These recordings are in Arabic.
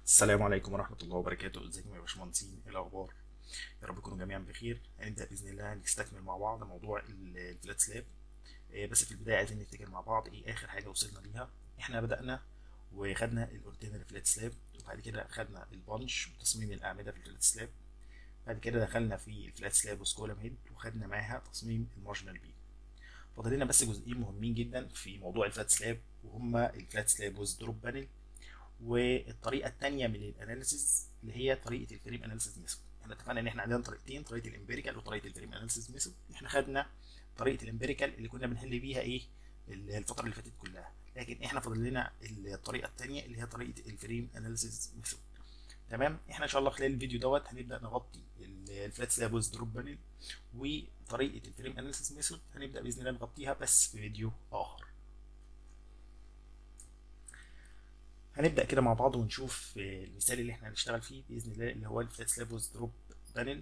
السلام عليكم ورحمة الله وبركاته. ازيكم يا باشمهندسين؟ ايه الأخبار؟ يا رب تكونوا جميعا بخير. هنبدأ بإذن الله نستكمل مع بعض موضوع الفلات سلاب. بس في البداية عايزين نفتكر مع بعض ايه آخر حاجة وصلنا ليها. احنا بدأنا وخدنا الأوردينال فلات سلاب، وبعد كده خدنا البانش وتصميم الأعمدة في الفلات سلاب. بعد كده دخلنا في الفلات سلاب وسكولم هيد، وخدنا معاها تصميم المارجنال بيم. فاضل لنا بس جزئين مهمين جدا في موضوع الفلات سلاب، وهما الفلات سلاب ويز دروب بانل، والطريقه الثانيه من الاناليسيز اللي هي طريقه الفريم اناليسيز ميثود. احنا اتفقنا ان احنا عندنا طريقتين، طريقه الامبيريكال وطريقه الفريم اناليسيز ميثود. احنا خدنا طريقه الامبيريكال اللي كنا بنحل بيها ايه الفتره اللي فاتت كلها، لكن احنا فاضل لنا الطريقه الثانيه اللي هي طريقه الفريم اناليسيز ميثود. تمام. احنا ان شاء الله خلال الفيديو دوت هنبدا نغطي الفلات سلاب ويز دروب بانل، وطريقه الفريم اناليسيز ميثود هنبدا باذن الله نغطيها بس في فيديو اخر. هنبدأ كده مع بعض ونشوف المثال اللي احنا هنشتغل فيه بإذن الله، اللي هو الفلات سلاب ويز دروب بانل،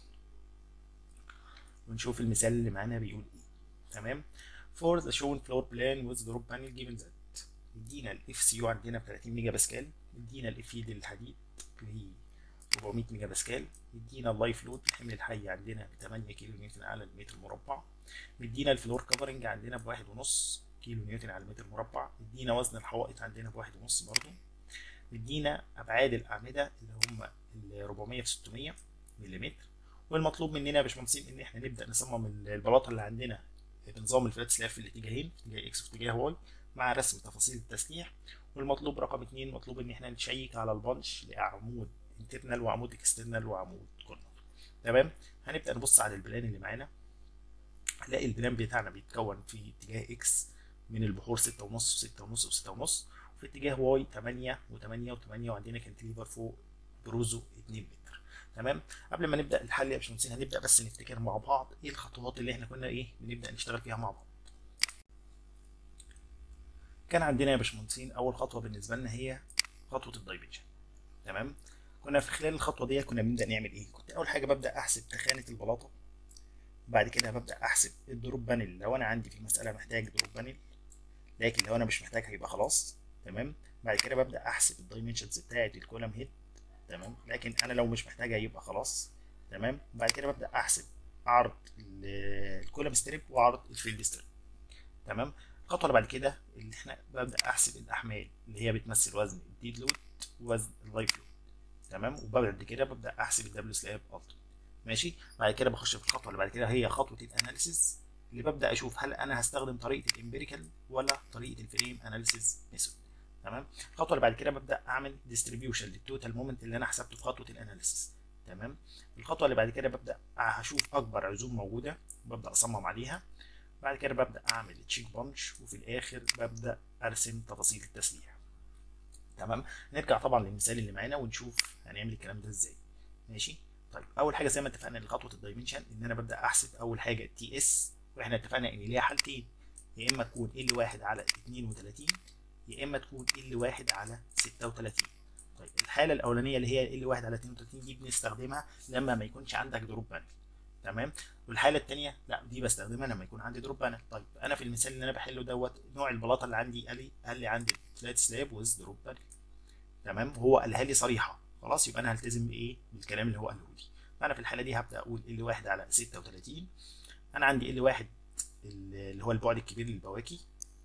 ونشوف المثال اللي معانا بيقول ايه. تمام. For the shown floor plan with drop panel given that مدينا الاف سي يو عندنا ب 30 ميجا باسكال، مدينا الاف يد للحديد ب 400 ميجا باسكال، مدينا اللايف لود الحمل الحي عندنا ب 8 كيلو نيوتن على المتر مربع، مدينا الفلور كفرنج عندنا ب 1.5 كيلو نيوتن على المتر مربع، مدينا وزن الحوائط عندنا ب 1.5 برضه، مدينا ابعاد الاعمده اللي هم ال 400 في 600 ملم. والمطلوب مننا يا باشمهندسين ان احنا نبدا نصمم البلاطه اللي عندنا بنظام الفلات سلاب في الاتجاهين، في اتجاه اكس وفي اتجاه واي، مع رسم تفاصيل التسليح. والمطلوب رقم 2، مطلوب ان احنا نشيك على البانش لعمود انترنال وعمود اكسترنال وعمود كورنر. تمام. هنبدا نبص على البلان اللي معانا. هنلاقي البلان بتاعنا بيتكون في اتجاه اكس من البحور 6.5 و6.5 و6.5، في اتجاه واي 8 و8 و8، وعندنا كانتليفر فوق بروزه 2 متر. تمام. قبل ما نبدا الحل يا باشمهندسين هنبدا بس نفتكر مع بعض ايه الخطوات اللي احنا كنا بنبدا نشتغل فيها مع بعض. كان عندنا يا باشمهندسين اول خطوه بالنسبه لنا هي خطوه الدايمنشن. تمام. كنا في خلال الخطوه دي كنا بنبدا نعمل ايه؟ كنت اول حاجه ببدا احسب تخانه البلاطه، بعد كده ببدا احسب الدروب بانل لو انا عندي في المساله محتاج دروب بانل، لكن لو انا مش محتاج هيبقى خلاص. تمام. بعد كده ببدا احسب الدايمنشنز بتاعه الكولم هيد. تمام. لكن انا لو مش محتاجها يبقى خلاص. تمام. بعد كده ببدا احسب عرض الكولم ستريب وعرض الفيلد ستريب. تمام. الخطوه اللي بعد كده اللي احنا ببدا احسب الاحمال اللي هي بتمثل وزن الديد لود ووزن اللايف لود. تمام. وبعد كده ببدا احسب الدبليو سلاب التر. ماشي. بعد كده بخش في الخطوه اللي بعد كده هي خطوه الاناليسيس، اللي ببدا اشوف هل انا هستخدم طريقه الامبيريكال ولا طريقه الفريم اناليسيس ميثود. تمام. الخطوه اللي بعد كده ببدا اعمل ديستريبيوشن للتوتال مومنت اللي انا حسبته في خطوه الاناليسيس. تمام. الخطوه اللي بعد كده ببدا هشوف اكبر عزوم موجوده وببدا اصمم عليها. بعد كده ببدا اعمل تشيك بانش، وفي الاخر ببدا ارسم تفاصيل التسليح. تمام. نرجع طبعا للمثال اللي معانا ونشوف هنعمل الكلام ده ازاي. ماشي. طيب اول حاجه زي ما اتفقنا لخطوه الدايمنشن ان انا ببدا احسب اول حاجه تي اس، واحنا اتفقنا ان ليها حالتين، يا اما تكون ال 1 على 32 يا اما تكون ال 1 على 36. طيب الحاله الاولانيه اللي هي ال 1 على 32 دي بنستخدمها لما ما يكونش عندك دروب بانل. تمام. والحاله الثانيه لا، دي بستخدمها لما يكون عندي دروب بانل. طيب انا في المثال اللي انا بحله دوت نوع البلاطه اللي عندي قال لي عندي فلات سلاب ويز دروب بانل. تمام. هو قالها لي صريحه، خلاص يبقى انا هلتزم بايه؟ بالكلام اللي هو قاله لي. فانا في الحاله دي هبدا اقول ال 1 على 36. انا عندي ال 1 اللي هو البعد الكبير للبواكي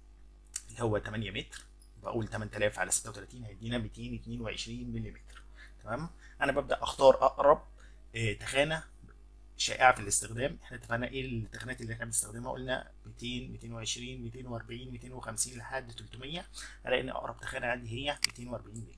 اللي هو 8 متر، بقول 8000 على 36 هيدينا 222 ملم. تمام. انا ببدا اختار اقرب تخانه شائعه في الاستخدام. احنا اتفقنا ايه التخانات اللي احنا بنستخدمها؟ قلنا 200 220 240 250 لحد 300. الاقي ان اقرب تخانه عندي هي 240 ملم.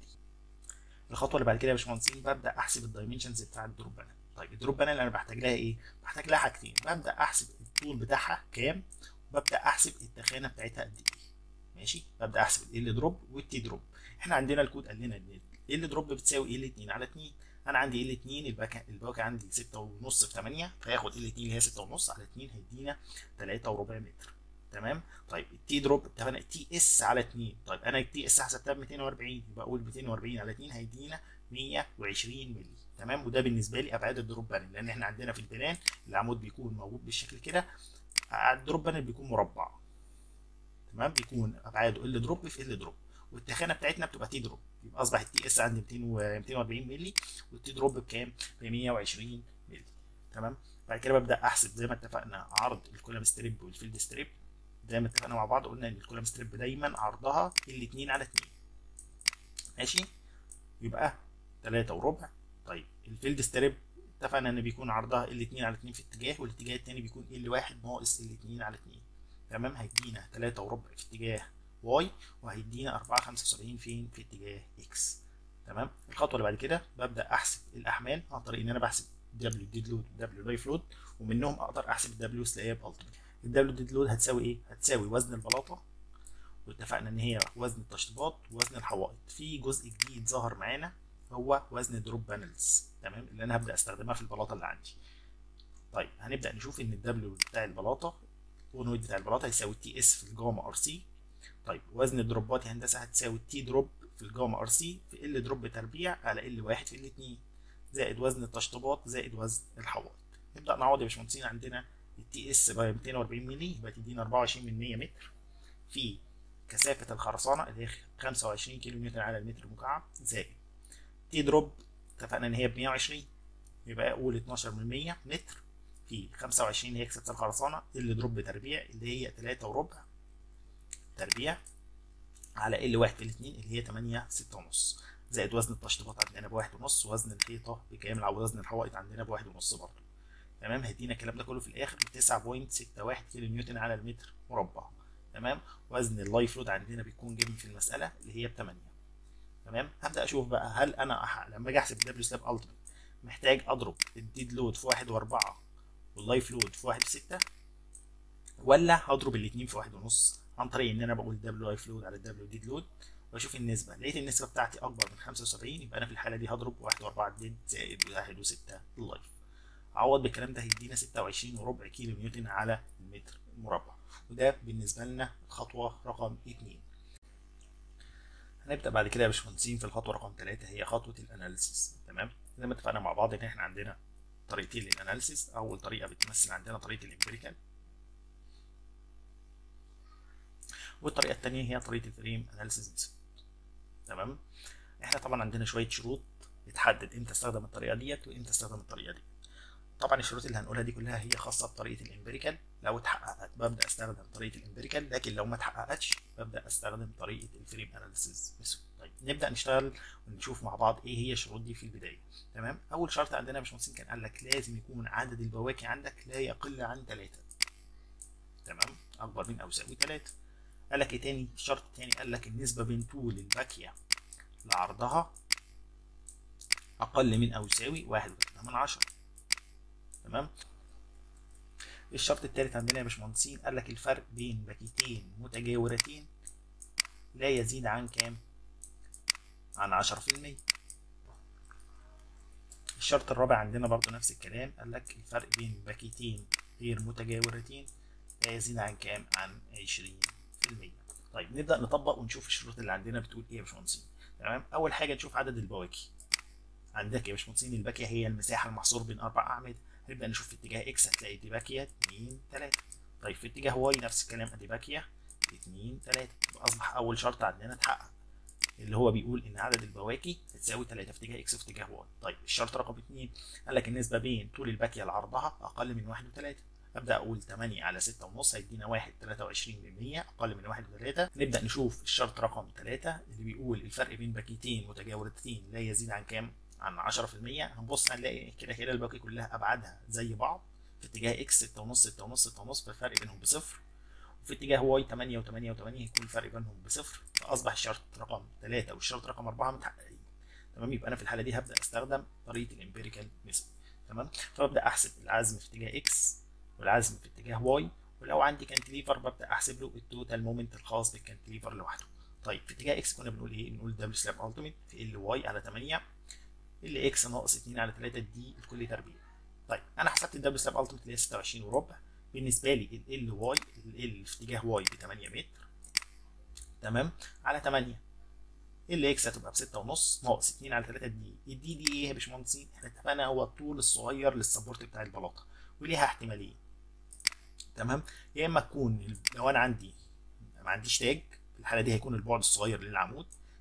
الخطوه اللي بعد كده يا باشمهندسين ببدا احسب الدايمنشنز بتاع الدروب بانل. طيب الدروب بانل انا بحتاج لها ايه؟ بحتاج لها حاجتين، ببدا احسب الطول بتاعها كام، وببدا احسب التخانه بتاعتها قد ايه. ماشي. ببدا احسب ال دروب والتي دروب. احنا عندنا الكود قال لنا ان ال دروب بتساوي ال 2 على 2. انا عندي ال 2 الباقي عندي 6.5 في 8، فياخد ال 2 اللي هي 6.5 على 2 هيدينا 3 وربع متر. تمام. طيب التي دروب اتفقنا التي اس على 2. طيب انا التي اس حسبتها ب 240، يبقى اقول 240 على 2 هيدينا 120 مللي. تمام. وده بالنسبه لي ابعاد الدروب بانل، لان احنا عندنا في البلان العمود بيكون موجود بالشكل كده، الدروب بانل بيكون مربع. تمام. بيكون ابعاده ال دروب في ال دروب، والتخانه بتاعتنا بتبقى تي دروب، يبقى اصبح التي اس عندي 200 و 240 مللي، والتي دروب بكام؟ ب 120 مللي. تمام. بعد كده ببدا احسب زي ما اتفقنا عرض الكولم ستريب والفيلد ستريب. زي ما اتفقنا مع بعض قلنا ان الكولم ستريب دايما عرضها ال2 على 2. ماشي، يبقى 3 وربع. طيب الفيلد ستريب اتفقنا ان بيكون عرضها ال2 على 2 في اتجاه، والاتجاه الثاني بيكون ال1 ناقص ال2 على 2. تمام. هيدينا 3 وربع في اتجاه واي، وهيدينا 4.75 فين؟ في اتجاه اكس. تمام. الخطوه اللي بعد كده ببدا احسب الاحمال عن طريق ان انا بحسب دبليو ديد لود ودبليو لايف لود، ومنهم اقدر احسب الدبليو سلاب التيميت. الدبليو ديد لود هتساوي ايه؟ هتساوي وزن البلاطه، واتفقنا ان هي وزن التشطيبات ووزن الحوائط. في جزء جديد ظهر معانا هو وزن دروب بانلز. تمام. اللي انا هبدا استخدمها في البلاطه اللي عندي. طيب هنبدا نشوف ان الدبليو بتاع البلاطه، الاون ويت بتاع البلاطه هيساوي تي اس في الجاما ار سي. طيب وزن الدروبات يا هندسه هتساوي تي دروب في الجاما ار سي في ال دروب تربيع على ال واحد في الاثنين، زائد وزن التشطيبات زائد وزن الحوائط. نبدا نعوض يا باشمهندسين. عندنا التي اس ب 240 مللي، يبقى تدينا 24 من 100 متر في كثافه الخرسانه اللي هي 25 كيلو نيوتن على المتر مكعب، زائد تي دروب اتفقنا ان هي ب 120، يبقى اقول 12 من 100 متر في 25 هي كثافه الخرسانه، ال دروب تربيع اللي هي 3 وربع تربيع على ال واحد في الاثنين اللي هي 8 6 ونص، زائد وزن التشطيبات عندنا بواحد ونص، وزن الحيطه بكام؟ او وزن الحوائط عندنا بواحد ونص برضه. تمام. هيدينا الكلام ده كله في الاخر ب 9.61 كيلو نيوتن على المتر مربع. تمام. وزن اللايف لود عندنا بيكون جبن في المساله اللي هي ب 8. تمام. هبدا اشوف بقى هل انا لما اجي احسب الدبليو سلاب التيميت محتاج اضرب الديد لود في 1 و4 واللايف لود في 1 و6، ولا هضرب الاثنين في 1.5 عن طريق ان انا بقول دبليو لايف لود على دبليو ديد لود واشوف النسبه. لقيت النسبه بتاعتي اكبر من 75، يبقى انا في الحاله دي هضرب 1 و4 ديد زائد 1 و6 اللايف. اعوض بالكلام ده هيدينا 26 وربع كيلو نيوتن على المتر مربع، وده بالنسبه لنا الخطوه رقم 2. هنبدا بعد كده يا باشمهندسين في الخطوه رقم 3، هي خطوه الاناليسيس. تمام. زي ما اتفقنا مع بعض ان احنا عندنا طريقتين للاناليسيس. اول طريقه بتمثل عندنا طريقه الامبيريكال، والطريقه الثانيه هي طريقه الفريم اناليسيس ميثود. تمام. احنا طبعا عندنا شويه شروط بتحدد امتى استخدم الطريقه ديت وامتى استخدم الطريقه دي. طبعا الشروط اللي هنقولها دي كلها هي خاصه بطريقه الامبيريكال. لو اتحققت ببدا استخدم طريقه الامبيريكال، لكن لو ما اتحققتش ببدا استخدم طريقه الفريم اناليسيس ميثود. طيب نبدا نشتغل ونشوف مع بعض ايه هي الشروط دي في البدايه. تمام. اول شرط عندنا يا باشمهندس كان قال لك لازم يكون عدد البواكي عندك لا يقل عن 3. تمام. اكبر من او يساوي 3. قال لك ايه تاني؟ الشرط التاني قال لك النسبة بين طول الباكية لعرضها أقل من أو يساوي 1.8. تمام. الشرط التالت عندنا يا باشمهندسين قال لك الفرق بين باكيتين متجاورتين لا يزيد عن كام؟ عن 10%. الشرط الرابع عندنا برضو نفس الكلام، قال لك الفرق بين باكيتين غير متجاورتين لا يزيد عن كام؟ عن 20%. طيب نبدا نطبق ونشوف الشروط اللي عندنا بتقول ايه يا باشمهندسين. تمام. اول حاجه نشوف عدد البواكي عندك يا باشمهندسين. الباكيه هي المساحه المحصور بين 4 اعمده. هنبدا نشوف في اتجاه اكس هتلاقي دي باكيه 2 3. طيب في اتجاه واي نفس الكلام، ادي باكيه 2 3. يبقى اصبح اول شرط عندنا اتحقق، اللي هو بيقول ان عدد البواكي هتساوي 3 في اتجاه اكس وفي اتجاه واي. طيب الشرط رقم 2 قال لك النسبه بين طول الباكيه لعرضها اقل من 1 و3. ابدا اقول 8 على 6 ونص هيدينا 1 23% اقل من 1 و3. نبدا نشوف الشرط رقم 3 اللي بيقول الفرق بين باكيتين متجاورتين لا يزيد عن كام؟ عن 10%. هنبص هنلاقي كده كده الباقي كلها ابعادها زي بعض. في اتجاه اكس 6 ونص 6 ونص 6 ونص، فالفرق بينهم بصفر. وفي اتجاه واي 8 و8 و8 هيكون الفرق بينهم بصفر. فاصبح الشرط رقم 3 والشرط رقم 4 متحققين. تمام. يبقى انا في الحاله دي هبدا استخدم طريقه الامبيريكال ميثود. تمام. فببدا احسب العزم في اتجاه اكس والعزم في اتجاه واي، ولو عندي كانتليفر ببدا احسب له التوتال مومنت الخاص بالكانتليفر لوحده. طيب في اتجاه اكس كنا بنقول ايه؟ بنقول دبليو سلاب التيميت في ال واي على 8 ال اكس ناقص 2 على 3 دي الكل تربيع. طيب انا حسبت الدبليو سلاب التيميت اللي هي 26 وربع. بالنسبه لي ال واي ال في اتجاه واي ب 8 متر. تمام. على 8 ال اكس هتبقى ب 6 ونص ناقص 2 على 3 دي. الدي دي ايه يا باشمهندسين؟ احنا اتفقنا هو الطول الصغير للسبورت بتاع البلاطه، وليها احتمالين. تمام. يا اما تكون لو انا عندي ما عنديش تاج، في الحاله دي هيكون البعد الصغير للعمود.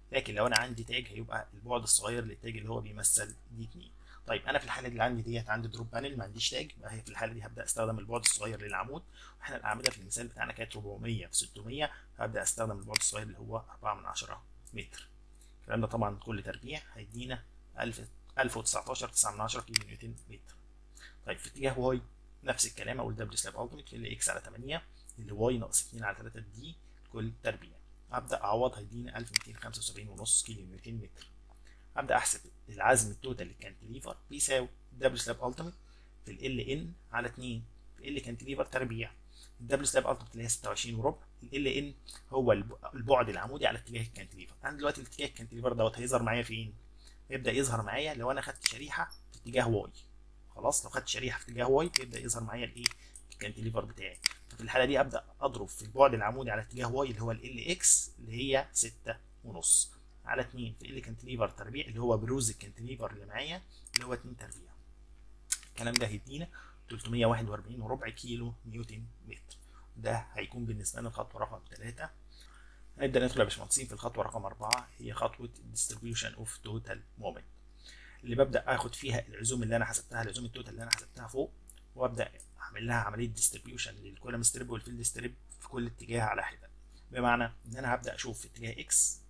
لكن لو انا عندي تاج هيبقى البعد الصغير للتاج اللي هو بيمثل دي 2. طيب انا في الحاله اللي عندي ديت عندي دروب بانل ما عنديش تاج، يبقى هي في الحاله دي هبدا استخدم البعد الصغير للعمود، واحنا الاعمده في المثال بتاعنا كانت 400 في 600، هبدا استخدم البعد الصغير اللي هو 4 من 10 متر. الكلام ده طبعا كل تربيع هيدينا 1019 9 من 10 كيلو نيوتن متر. طيب في اتجاه واي نفس الكلام، اقول دبليو سلاب التيميت اللي اكس على 8 اللي واي ناقص 2 على 3 دي كل تربيع. هبدا اعوض هيدينا 1275.5 كيلو نيوتن متر. هبدا احسب العزم التوتال للكانتليفر بيساوي دبليو سلاب التيميت في ال ان على 2 في ال كانتليفر تربيع. الدبليو سلاب التيميت اللي هي 26 وربع، ال ان هو البعد العمودي على اتجاه الكانتليفر. انا دلوقتي الاتجاه الكانتليفر دوت هيظهر معايا فين؟ يبدا يظهر معايا لو انا خدت شريحه في اتجاه واي. خلاص لو خدت شريحه في اتجاه واي بيبدا يظهر معايا الايه؟ الكانتليفر بتاعي. ففي الحاله دي ابدا اضرب في البعد العمودي على اتجاه واي اللي هو ال اكس اللي هي 6 ونص على 2 في ال كانتليفر تربيع اللي هو بروز الكانتليفر اللي معايا اللي هو 2 تربيع. الكلام ده هيدينا 341 وربع كيلو نيوتن متر. ده هيكون بالنسبه لنا الخطوه رقم 3. هنبدا ندخل يا باشمهندسين في الخطوه رقم 4، هي خطوه distribution of total moment، اللي ببدا اخد فيها العزوم اللي انا حسبتها، العزوم التوتال اللي انا حسبتها فوق، وابدا اعمل لها عمليه ديستريبيوشن للكولم ستريب والفيلد ستريب في كل اتجاه على حده. بمعنى ان انا هبدا اشوف في اتجاه اكس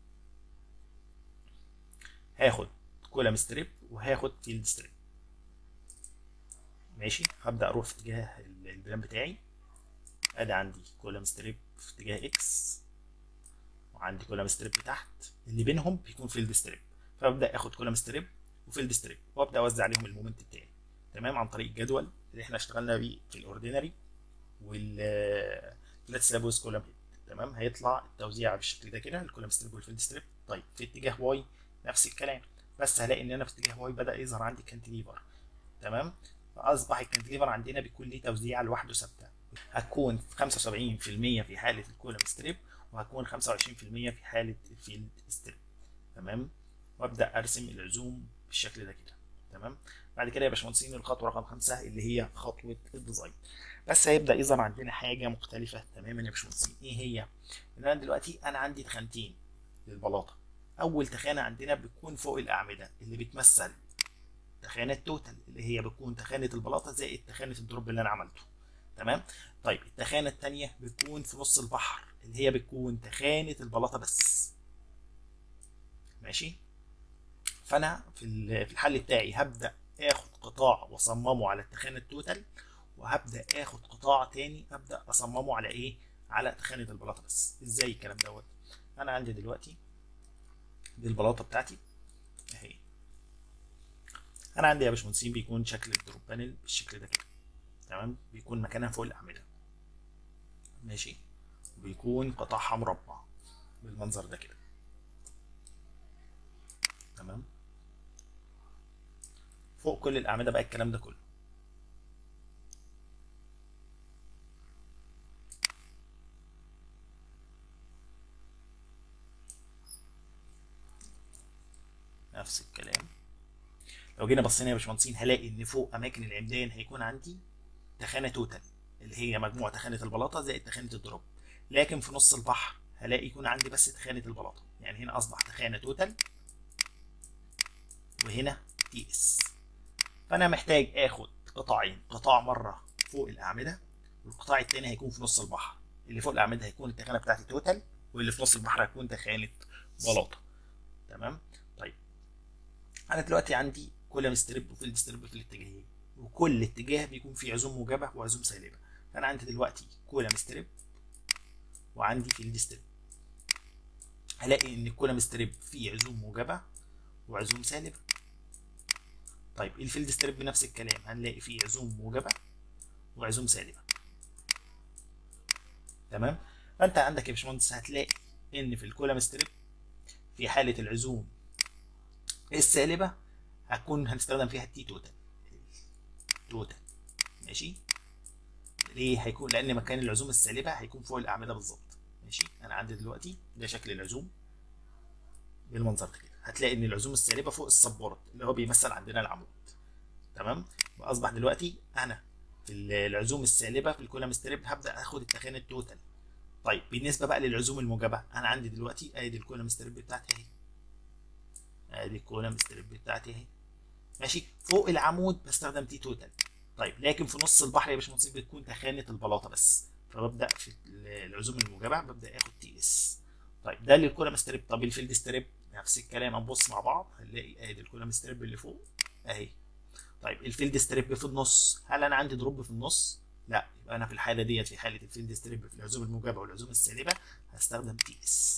هاخد كولم ستريب وهاخد فيلد ستريب. ماشي، هبدا اروح في اتجاه البلان بتاعي، ادي عندي كولم ستريب في اتجاه اكس وعندي كولم ستريب تحت، اللي بينهم بيكون فيلد ستريب، فببدا اخد كولم ستريب وفيلد ستريب وابدا اوزع عليهم المومنت بتاعي. تمام، عن طريق الجدول اللي احنا اشتغلنا بيه في الاوردينري والفلات سلاب ويز كولم هيد. تمام، هيطلع التوزيع بالشكل ده كده، الكولم ستريب والفيلد ستريب. طيب في اتجاه واي نفس الكلام، بس هلاقي ان انا في اتجاه واي بدا يظهر عندي كانتليفر. تمام، فاصبح الكانتليفر عندنا بيكون ليه توزيع لوحده ثابته، هتكون 75% في حاله الكولم ستريب وهتكون 25% في حاله الفيلد ستريب. تمام، وابدا ارسم العزوم بالشكل ده كده. تمام، بعد كده يا باشمهندسين الخطوه رقم 5 اللي هي خطوه الديزاين، بس هيبدا يظهر عندنا حاجه مختلفه تماما يا باشمهندسين. ايه هي؟ ان انا دلوقتي انا عندي تخانتين للبلاطه. اول تخانه عندنا بتكون فوق الاعمده اللي بتمثل تخانه توتال اللي هي بتكون تخانه البلاطه زائد تخانه الدروب اللي انا عملته. تمام، طيب التخانه الثانيه بتكون في نص البحر اللي هي بتكون تخانه البلاطه بس. ماشي، فانا في الحل بتاعي هبدا اخد قطاع واصممه على التخانه التوتال، وهبدا اخد قطاع تاني ابدا اصممه على ايه؟ على تخانه البلاطه بس. ازاي الكلام دوت؟ انا عندي دلوقتي دي البلاطه بتاعتي اهي. انا عندي يا باشمهندسين بيكون شكل الدروب بانل بالشكل ده كده. تمام، بيكون مكانها فوق الاعمده. ماشي، بيكون قطاعها مربع بالمنظر ده كده. تمام، فوق كل الاعمده بقى الكلام ده كله. نفس الكلام. لو جينا بصينا يا باشمهندسين هلاقي ان فوق اماكن العمدان هيكون عندي تخانه توتال اللي هي مجموع تخانه البلاطه زائد تخانه الدروب، لكن في نص البحر هلاقي يكون عندي بس تخانه البلاطه. يعني هنا اصبح تخانه توتال وهنا تي اس. فانا محتاج اخد قطاعين، قطاع مره فوق الاعمده والقطاع الثاني هيكون في نص البحر. اللي فوق الاعمده هيكون التخانه بتاعتي توتال واللي في نص البحر هيكون تخانه بلاطه. تمام، طيب انا دلوقتي عندي كولم ستريب وفيلد ستريب في الاتجاهين، وكل اتجاه بيكون فيه عزوم موجبه وعزوم سالبه. فانا عندي دلوقتي كولم ستريب وعندي فيلد ستريب. هلاقي ان الكولم ستريب فيه عزوم موجبه وعزوم سالبه. طيب الفيلد ستريب بنفس الكلام، هنلاقي فيه عزوم موجبه وعزوم سالبه. تمام، فانت عندك يا باشمهندس هتلاقي ان في الكولم ستريب في حاله العزوم السالبه هنستخدم فيها التي توتال. توتال ماشي، ليه؟ هيكون لان مكان العزوم السالبه هيكون فوق الاعمده بالظبط. ماشي، انا عندي دلوقتي ده شكل العزوم بالمنظر ده كده. هتلاقي ان العزوم السالبه فوق السبورت اللي هو بيمثل عندنا العمود. تمام، واصبح دلوقتي انا في العزوم السالبه في الكولم ستريب هبدا اخد التخانه التوتال طيب بالنسبه بقى للعزوم الموجبه، انا عندي دلوقتي ادي الكولم ستريب بتاعتي اهي، ادي الكولم ستريب بتاعتي اهي، ماشي. فوق العمود بستخدم تي توتال. طيب لكن في نص البحر يا باشمهندس بتكون تخانه البلاطه بس، فببدا في العزوم الموجبه ببدا اخد تي اس. طيب ده للكولم ستريب. طب الفيلد ستريب نفس الكلام، هنبص مع بعض هنلاقي ادي الكولم ستريب اللي فوق اهي. طيب الفيلد ستريب في النص، هل انا عندي دروب في النص؟ لا، يبقى انا في الحاله ديت في حاله الفيلد ستريب في العزوم الموجبه والعزوم السالبه هستخدم تي اس،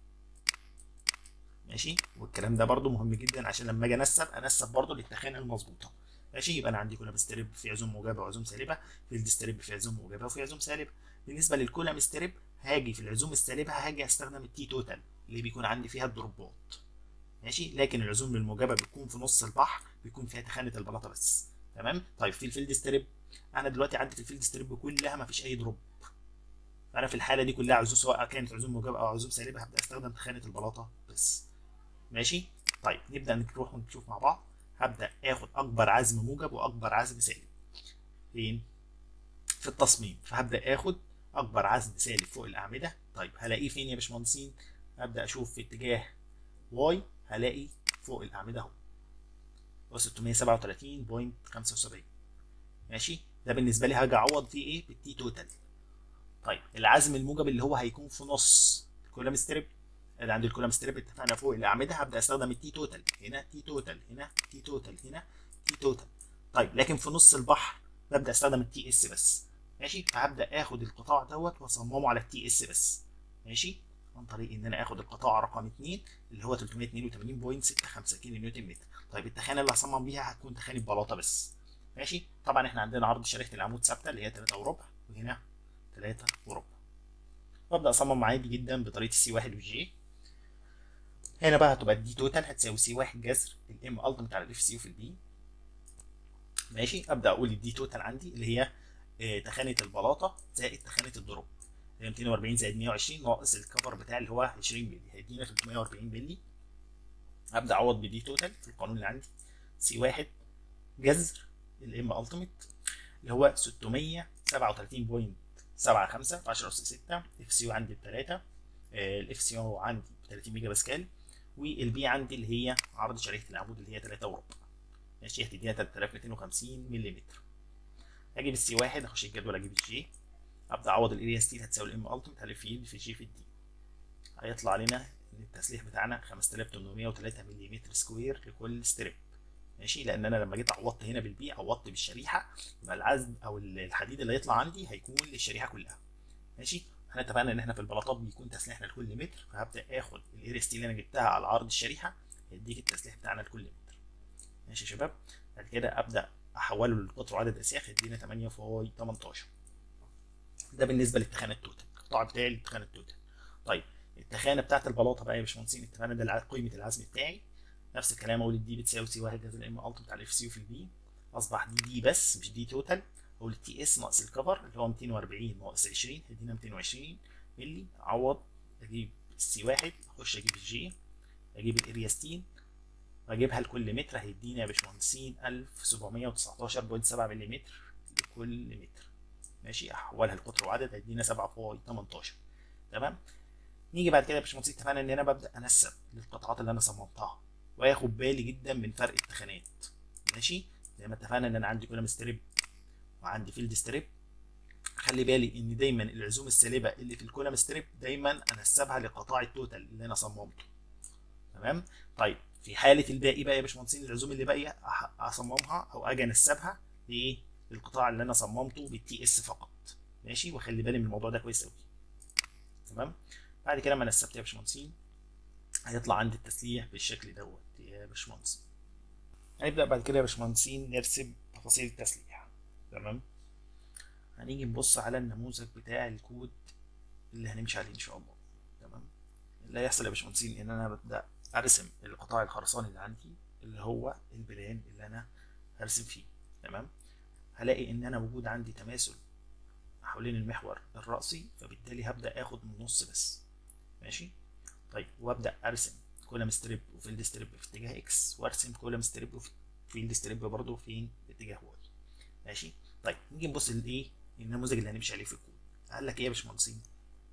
ماشي. والكلام ده برده مهم جدا عشان لما اجي انسب برده للتخانه المظبوطه، ماشي. يبقى انا عندي كولم ستريب في عزوم موجبه وعزوم سالبه، فيلد ستريب في عزوم موجبه وفي عزوم سالبه. بالنسبه للكولم ستريب هاجي في العزوم السالبه هاجي استخدم التي توتال اللي بيكون عندي فيها الدروبات، ماشي. لكن العزوم الموجبه بتكون في نص البحر بيكون فيها تخانه البلاطه بس، تمام. طيب في الفيلد ستريب، انا دلوقتي عندي في الفيلد ستريب كلها ما فيش اي دروب، فانا في الحاله دي كلها عزوم سواء كانت عزوم موجبه او عزوم سالبه هبدا استخدم تخانه البلاطه بس، ماشي. طيب نبدا نروح ونشوف مع بعض. هبدا اخد اكبر عزم موجب واكبر عزم سالب فين؟ في التصميم. فهبدا اخد اكبر عزم سالب فوق الاعمده. طيب هلاقيه فين يا باشمهندسين؟ هبدا اشوف في اتجاه واي، هلاقي فوق الاعمده اهو، هو 637.75، ماشي. ده بالنسبه لي هاجي اعوض فيه ايه؟ بالتي توتال. طيب العزم الموجب اللي هو هيكون في نص الكولم ستريب، اللي عند الكولم ستريب اتفقنا فوق الاعمده هبدا استخدم التي توتال، هنا تي توتال، هنا تي توتال، هنا تي توتال. طيب لكن في نص البحر ببدا استخدم التي اس بس، ماشي. فهبدا اخد القطاع دوت واصممه على التي اس بس، ماشي، عن طريق ان انا اخد القطاع رقم 2 اللي هو 382.65 كيلو نيوتن متر. طيب التخانه اللي هصمم بيها هتكون تخانه بلاطه بس، ماشي. طبعا احنا عندنا عرض شريحه العمود ثابته اللي هي 3 وربع، وهنا 3 وربع. وابدا اصمم عادي جدا بطريقه السي 1 والجي. هنا بقى هتبقى الدي توتال هتساوي سي 1 جذر الام التيمت على الاف سي وفي البي، ماشي. ابدا اقول الدي توتال عندي اللي هي تخانه البلاطه زائد تخانه الدروب، اللي هي 240 زائد 120 ناقص الكفر بتاعي اللي هو 20 مللي هيدينا 340 مللي. ابدا اعوض بدي توتال في القانون اللي عندي، سي 1 جذر الام التيمت اللي هو 637.75 10 اس 6، اف سي يو عندي ب 3، الاف سي يو عندي ب 30 ميجا باسكال، والبي عندي اللي هي عرض شريحه العمود اللي هي 3 وربع، ماشي. هتديها 3250 ملم. اجيب السي 1 اخش الجدول اجيب الجي، ابدا اعوض الاريا ستيل هتساوي الام التيمت على في الجي في الدي، هيطلع لنا ان التسليح بتاعنا 5803 ملم سكوير لكل ستريب، ماشي. لان انا لما جيت عوضت هنا بالبي عوضت بالشريحه، يبقى العزم او الحديد اللي هيطلع عندي هيكون للشريحه كلها، ماشي. احنا اتفقنا ان احنا في البلاطات بيكون تسليحنا لكل متر، فهبدا اخد الاريا ستيل اللي انا جبتها على عرض الشريحه هيديك التسليح بتاعنا لكل متر، ماشي يا شباب. بعد كده ابدا احوله للقطر وعدد اسياخ يدينا 8 في 18. ده بالنسبه للتخانه التوتال، القطاع بتاعي للتخانه التوتال. طيب التخانه بتاعت البلاطه بقى يا باشمهندسين، اتفقنا ده قيمه العزم بتاعي، نفس الكلام اقول الدي بتساوي سي 1 جذر الام التيمت على اف سي في البي، اصبح دي بس مش دي توتال. اقول التي اس ناقص الكفر اللي هو 240 ناقص 20 هيدينا 220 مللي. اعوض اجيب السي 1 اخش اجيب الجي، اجيب الاريا ستيل واجيبها لكل متر هيدينا يا باشمهندسين 1719.7 ملم لكل متر، ماشي. احولها لقطر وعدد هيدينا 7 في 18، تمام. نيجي بعد كده يا باشمهندس، اتفقنا ان انا ببدا انسب للقطعات اللي انا صممتها واخد بالي جدا من فرق التخانات، ماشي. زي ما اتفقنا ان انا عندي كولم ستريب وعندي فيلد ستريب، خلي بالي ان دايما العزوم السالبه اللي في الكولم ستريب دايما انسبها لقطاع التوتال اللي انا صممته، تمام. طيب في حاله الباقي بقى يا باشمهندسين العزوم اللي باقيه اصممها او اجي انسبها لايه؟ للقطاع اللي انا صممته بالتي اس فقط، ماشي. وخلي بالي من الموضوع ده كويس قوي، تمام. بعد كده لما نسبت يا باشمهندسين هيطلع عندي التسليح بالشكل دوت يا باشمهندس. هنبدا بعد كده يا باشمهندسين نرسم تفاصيل التسليح، تمام. هنيجي نبص على النموذج بتاع الكود اللي هنمشي عليه ان شاء الله، تمام. اللي هيحصل يا باشمهندسين ان انا ببدا ارسم القطاع الخرساني اللي عندي اللي هو البلان اللي انا هرسم فيه، تمام. هلاقي ان انا موجود عندي تماثل حوالين المحور الرأسي، فبالتالي هبدا اخد من النص بس، ماشي. طيب وابدا ارسم كولم ستريب وفيلد ستريب في اتجاه اكس، وارسم كولم ستريب وفيلد ستريب برضه فين؟ في اتجاه واي، ماشي. طيب نيجي نبص لايه النموذج اللي هنمشي عليه في الكود. قال لك ايه يا باشمهندسين؟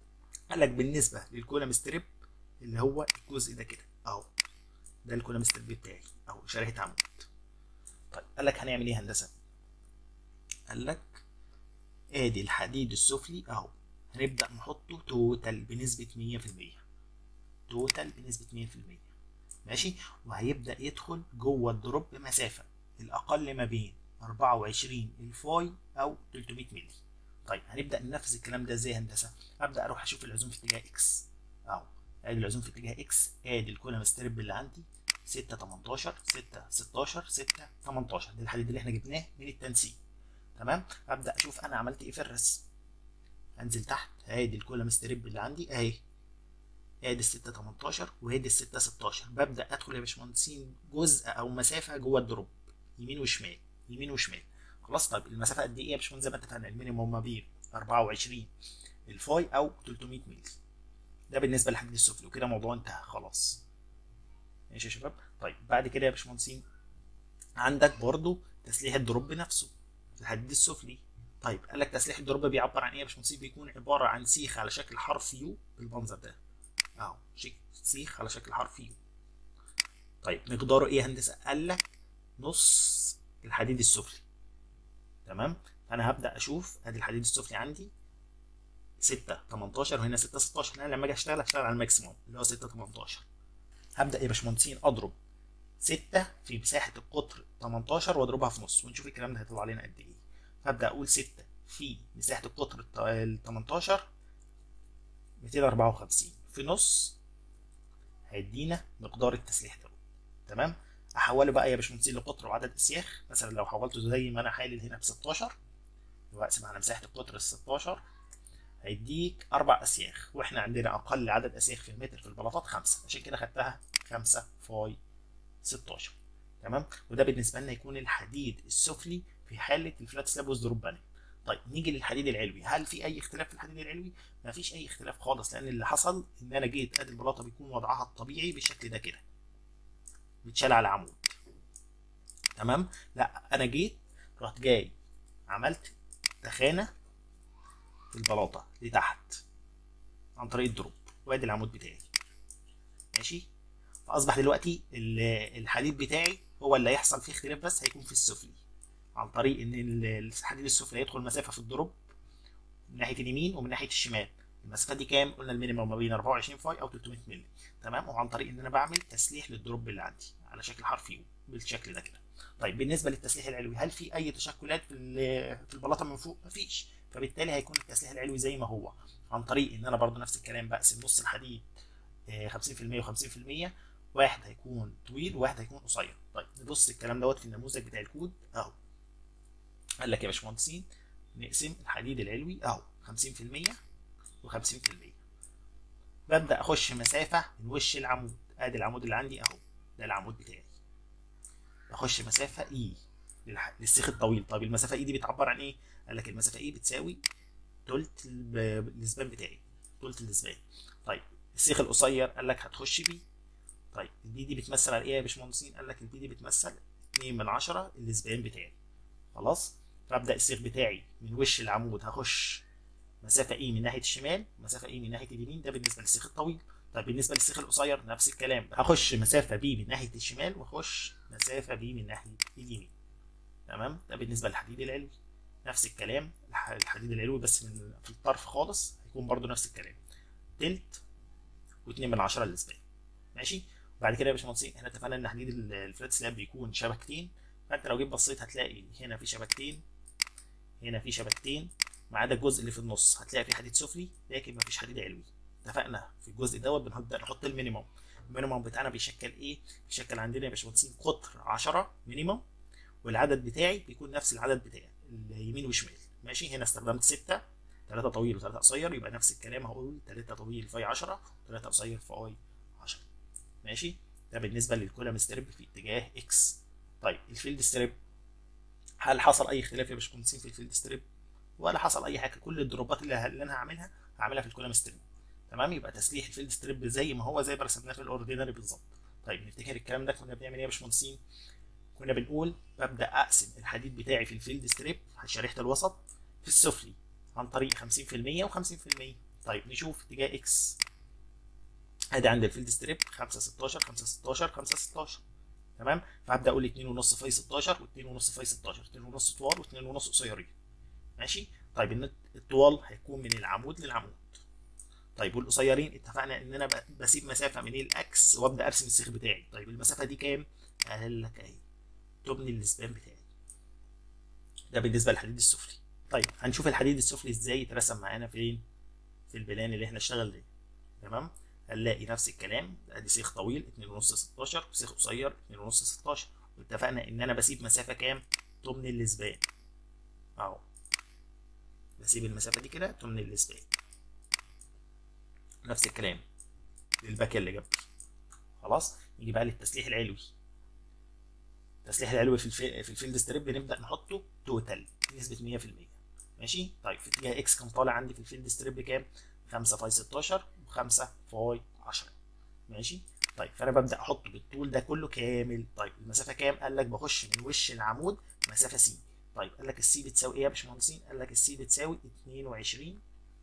قال لك بالنسبه للكولم ستريب اللي هو الجزء ده كده اهو، ده الكولم ستريب بتاعي اهو، شريحه عمود. طيب قال لك هنعمل ايه يا هندسه؟ قال لك ادي الحديد السفلي اهو، هنبدا نحطه توتال بنسبه 100%، توتال بنسبه 100%. ماشي، وهيبدا يدخل جوه الدروب مسافه الاقل ما بين 24 الفاي او 300 مللي. طيب هنبدا ننفذ الكلام ده ازاي يا هندسه؟ ابدا اروح اشوف العزوم في اتجاه اكس اهو، ادي العزوم في اتجاه اكس، ادي الكولم ستريب اللي عندي 6 18 6 16 6 18، ده الحديد اللي احنا جبناه من التنسيق. تمام، ابدا اشوف انا عملت ايه في الرسم. انزل تحت، ادي الكولم ستريب اللي عندي اهي، ادي ال 6 18 وادي ال 6 16، ببدا ادخل يا باشمهندسين جزء او مسافه جوه الدروب، يمين وشمال يمين وشمال. خلاص، طيب المسافه قد ايه يا باشمهندس؟ زي ما اتفقنا المينيموم ما بين 24 الفاي او 300 مللي، ده بالنسبه للحديد السفلي، وكده الموضوع انتهى خلاص. ماشي يا شباب. طيب بعد كده يا باشمهندسين عندك برضو تسليح الدروب نفسه في الحديد السفلي. طيب قال لك تسليح الدروب بيعبر عن ايه يا باشمهندسين؟ بيكون عباره عن سيخ على شكل حرف يو بالمنظر ده اهو، سيخ على شكل حرف يو. طيب مقداره ايه يا هندسه؟ قال لك نص الحديد السفلي. تمام، فانا هبدا اشوف ادي الحديد السفلي عندي 6 18 وهنا 6 16، انا لما اجي اشتغل هشتغل على الماكسيموم اللي هو 6 18. هبدا يا باشمهندسين اضرب 6 في مساحه القطر 18 واضربها في نص ونشوف الكلام ده هيطلع لنا قد ايه. فابدا اقول 6 في مساحه القطر ال 18 254 في نص، هيدينا مقدار التسليح ده. تمام، احوله بقى يا باشمهندسين لقطر وعدد اسياخ. مثلا لو حولته زي ما انا حالل هنا ب 16 واقسم على مساحه القطر ال 16 هيديك 4 اسياخ، واحنا عندنا اقل عدد اسياخ في المتر في البلاطات 5، عشان كده خدتها 5 فاي 16. تمام، وده بالنسبه لنا يكون الحديد السفلي في حاله الفلات سلاب والدروب بانل. طيب نيجي للحديد العلوي، هل في اي اختلاف في الحديد العلوي؟ ما فيش اي اختلاف خالص، لان اللي حصل ان انا جيت ادي البلاطه بيكون وضعها الطبيعي بالشكل ده كده، بتشال على عمود. تمام، لا انا جيت رحت جاي عملت تخانه في البلاطه لتحت عن طريق الدروب، وادي العمود بتاعي. ماشي، فاصبح دلوقتي الحديد بتاعي هو اللي هيحصل فيه اختلاف بس هيكون في السفلي، عن طريق ان الحديد السفلي يدخل مسافه في الدروب من ناحيه اليمين ومن ناحيه الشمال. المسافه دي كام؟ قلنا المينيمم ما بين 24 فاي او 300 مللي. تمام، وعن طريق ان انا بعمل تسليح للدروب اللي عندي على شكل حرف يو بالشكل ده كده. طيب بالنسبه للتسليح العلوي، هل في اي تشكلات في البلاطه من فوق؟ مفيش، فبالتالي هيكون التسليح العلوي زي ما هو، عن طريق ان انا برضو نفس الكلام بقسم نص الحديد 50% و50%، واحد هيكون طويل وواحد هيكون قصير. طيب نبص الكلام دوت في النموذج بتاع الكود اهو. قال لك يا باشمهندسين نقسم الحديد العلوي اهو 50% و50%. ببدا اخش مسافه من وش العمود، ادي العمود اللي عندي اهو، ده العمود بتاعي. بخش مسافه اي للسيخ الطويل. طيب المسافه اي دي بتعبر عن ايه؟ قال لك المسافه اي بتساوي تلت الاسبان بتاعي، تلت الاسبان. طيب السيخ القصير قال لك هتخش بيه. طيب البي دي بتمثل على ايه يا باشمهندسين؟ قال لك البي دي بتمثل 2 من 10 الاسبان بتاعي. خلاص، فابدا السيخ بتاعي من وش العمود هخش مسافه اي من ناحيه الشمال، مسافه اي من ناحيه اليمين، ده بالنسبه للسيخ الطويل. طيب بالنسبه للسيخ القصير نفس الكلام، هخش مسافه بي من ناحيه الشمال واخش مسافه بي من ناحيه اليمين. تمام، ده بالنسبه للحديد العلوي. نفس الكلام الحديد العلوي بس من في الطرف خالص هيكون برده نفس الكلام، تلت و2 من 10 الاسبان. ماشي، وبعد كده يا باشمهندسين احنا اتفقنا ان حديد الفلات سلاب بيكون شبكتين، فانت لو جيت بصيت هتلاقي هنا في شبكتين، هنا في شبكتين، ما عدا الجزء اللي في النص هتلاقي في حديد سفلي لكن ما فيش حديد علوي. اتفقنا في الجزء دوت بنبدا نحط المينيمم. المينيمم بتاعنا بيشكل ايه؟ بيشكل عندنا يا باشمهندسين قطر 10 مينيمم، والعدد بتاعي بيكون نفس العدد بتاعي اليمين وشمال. ماشي، هنا استخدمت 6، 3 طويل و3 قصير، يبقى نفس الكلام هقول 3 طويل فاي 10 و3 قصير فاي 10. ماشي، ده بالنسبه للكولم ستريب في اتجاه اكس. طيب الفيلد ستريب، هل حصل اي اختلاف يا باشمهندسين في الفيلد ستريب؟ ولا حصل اي حاجه، كل الدروبات اللي انا هعملها في الكولم ستريب. تمام، يبقى تسليح الفيلد ستريب زي ما هو، زي ما رسمناه في الاوردينري بالظبط. طيب نفتكر الكلام ده كنا بنعمل ايه يا باشمهندسين؟ كنا بنقول ببدا اقسم الحديد بتاعي في الفيلد ستريب شريحه الوسط في السفلي عن طريق 50% و50%. طيب نشوف اتجاه اكس. ادي عند الفيلد ستريب 5 16 5 16 5 16. تمام. فهبدا اقول 2.5 فاي 16 و2.5 فاي 16، 2.5 طوال و2.5 قصيرين. ماشي. طيب الطوال هيكون من العمود للعمود. طيب والقصيرين اتفقنا ان انا بسيب مسافه من الاكس وابدا ارسم السيخ بتاعي. طيب المسافه دي كام؟ قال لك اهي تبني الاسبان بتاعي. ده بالنسبه للحديد السفلي. طيب هنشوف الحديد السفلي ازاي يترسم معانا فين؟ في البلان اللي احنا اشتغل ده. تمام. هنلاقي نفس الكلام، ادي سيخ طويل 2.5 16 وسيخ قصير 2.5 16، واتفقنا ان انا بسيب مسافه كام؟ تمن الاسبان. اهو بسيب المسافه دي كده تمن الاسبان. نفس الكلام للباكيه اللي جنبي. خلاص. نيجي بقى للتسليح العلوي. التسليح العلوي في الفيلد ستريب بنبدا نحطه توتال بنسبه 100%. ماشي. طيب في اتجاه اكس كان طالع عندي في الفيلد ستريب كام؟ 5 فاي 16 و5 فاي 10. ماشي. طيب فانا ببدا احط بالطول ده كله كامل. طيب المسافه كام؟ قال لك بخش من وش العمود مسافه سي. طيب قال لك السي بتساوي ايه يا باشمهندسين؟ قال لك السي بتساوي 22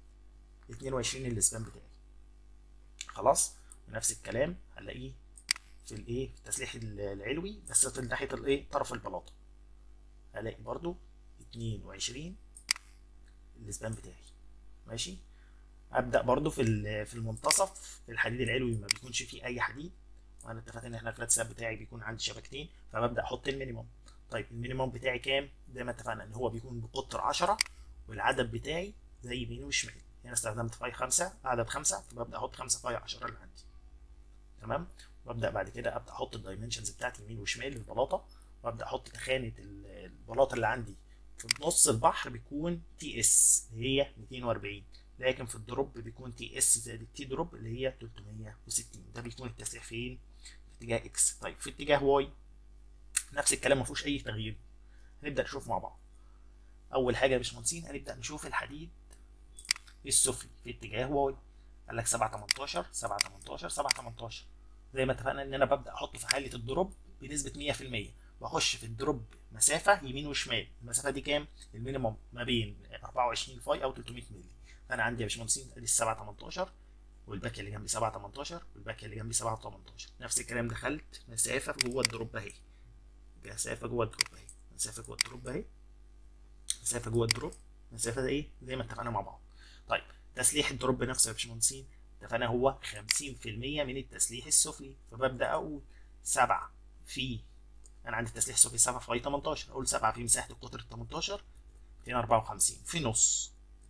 الاسبان بتاعي. خلاص. ونفس الكلام هنلاقيه في الايه؟ في التسليح العلوي بس في ناحيه الايه؟ طرف البلاطه. هلاقي برضو 22 الاسبان بتاعي. ماشي. ابدا برضو في المنتصف في الحديد العلوي ما بيكونش فيه اي حديد، وانا اتفقت ان احنا الفلات سلاب بتاعي بيكون عندي شبكتين، فببدا احط المينيموم. طيب المينيموم بتاعي كام؟ زي ما اتفقنا ان هو بيكون بقطر 10 والعدد بتاعي زي يمين وشمال. هنا استخدمت فاي 5 عدد 5، فببدا احط 5 فاي 10 اللي عندي. تمام. وابدا بعد كده ابدا احط الدايمنشنز بتاعتي يمين وشمال للبلاطه، وابدا احط تخانه البلاطه اللي عندي في نص البحر بيكون تي اس اللي هي 240، لكن في الدروب بيكون تي اس زائد التي دروب اللي هي 360. ده بيكون التسليح فين؟ في اتجاه اكس. طيب في اتجاه واي نفس الكلام ما فيهوش اي تغيير. هنبدا نشوف مع بعض. اول حاجه يا باشمهندسين هنبدا نشوف الحديد السفلي في اتجاه واي. قال لك 7 18 7 18 7 18. زي ما اتفقنا ان انا ببدا احطه في حاله الدروب بنسبه 100%، واخش في الدروب مسافه يمين وشمال. المسافه دي كام؟ المينيموم ما بين 24 فاي او 300 مللي. فانا عندي يا باشمهندسين ادي 7 18 والباكيه اللي جنبي 7 18 والباكيه اللي جنبي 7 18. نفس الكلام دخلت مسافه جوه الدروب اهي. مسافه جوه الدروب اهي. مسافه جوه الدروب اهي. مسافه جوه الدروب. مسافه ده ايه؟ زي ما اتفقنا مع بعض. طيب تسليح الدروب نفسه يا باشمهندسين اتفقنا هو 50% من التسليح السفلي، فببدا اقول 7 في، انا عندي التسليح السفلي 7 في 18، اقول 7 في مساحه القطر ال 18 254 في نص.